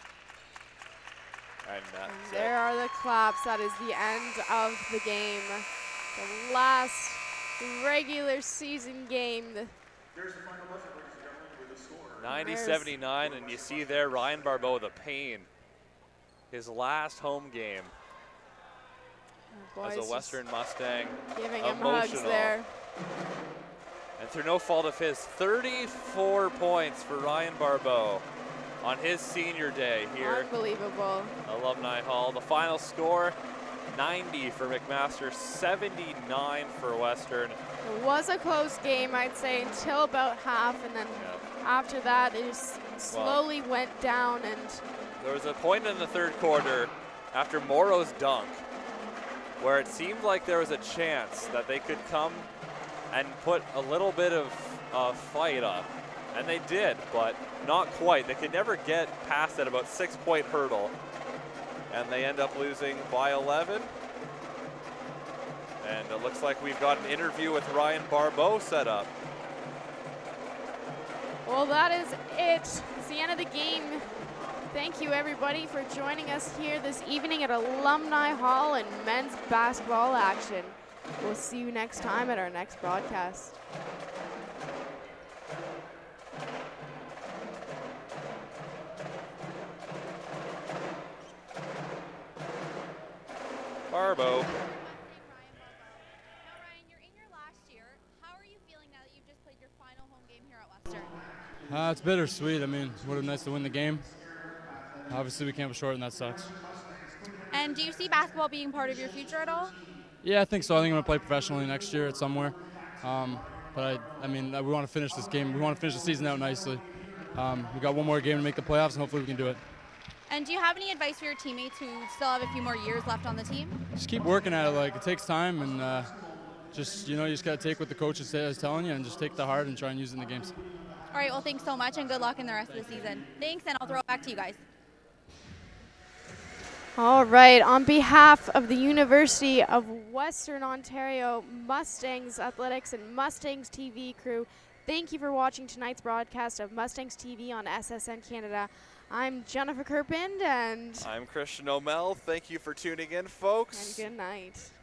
And, and there are the claps. That is the end of the game. The last regular season game. There's the final buzzer, ladies and gentlemen, with the score. ninety seventy-nine, and you see there Ryan Barbeau with a pain. His last home game oh, as a Western Mustang. Giving emotional. him hugs there. And through no fault of his, thirty-four points for Ryan Barbeau on his senior day here. Unbelievable. Alumni Hall. The final score, ninety for McMaster, seventy-nine for Western. It was a close game, I'd say, until about half, and then yeah. after that, it just slowly well, went down. And there was a point in the third quarter after Morrow's dunk where it seemed like there was a chance that they could come and put a little bit of uh, fight up. And they did, but not quite. They could never get past that about six-point hurdle. And they end up losing by eleven. And it looks like we've got an interview with Ryan Barbeau set up. Well, that is it. It's the end of the game. Thank you, everybody, for joining us here this evening at Alumni Hall and men's basketball action. We'll see you next time at our next broadcast. Barbeau. Uh, it's bittersweet. I mean, it would have been nice to win the game. Obviously, we came up short, and that sucks. And do you see basketball being part of your future at all? Yeah, I think so. I think I'm going to play professionally next year at somewhere. Um, but, I, I mean, we want to finish this game. We want to finish the season out nicely. Um, we got one more game to make the playoffs, and hopefully we can do it. And do you have any advice for your teammates who still have a few more years left on the team? Just keep working at it. Like, it takes time, and uh, just, you know, you just got to take what the coach is, is telling you and just take the heart and try and use it in the games. All right, well, thanks so much, and good luck in the rest of the season. Thanks, and I'll throw it back to you guys. All right, on behalf of the University of Western Ontario Mustangs Athletics and Mustangs T V crew, Thank you for watching tonight's broadcast of Mustangs T V on S S N Canada. I'm Jennifer Kirpin, and I'm Christian O'Mell. Thank you for tuning in, folks. And good night.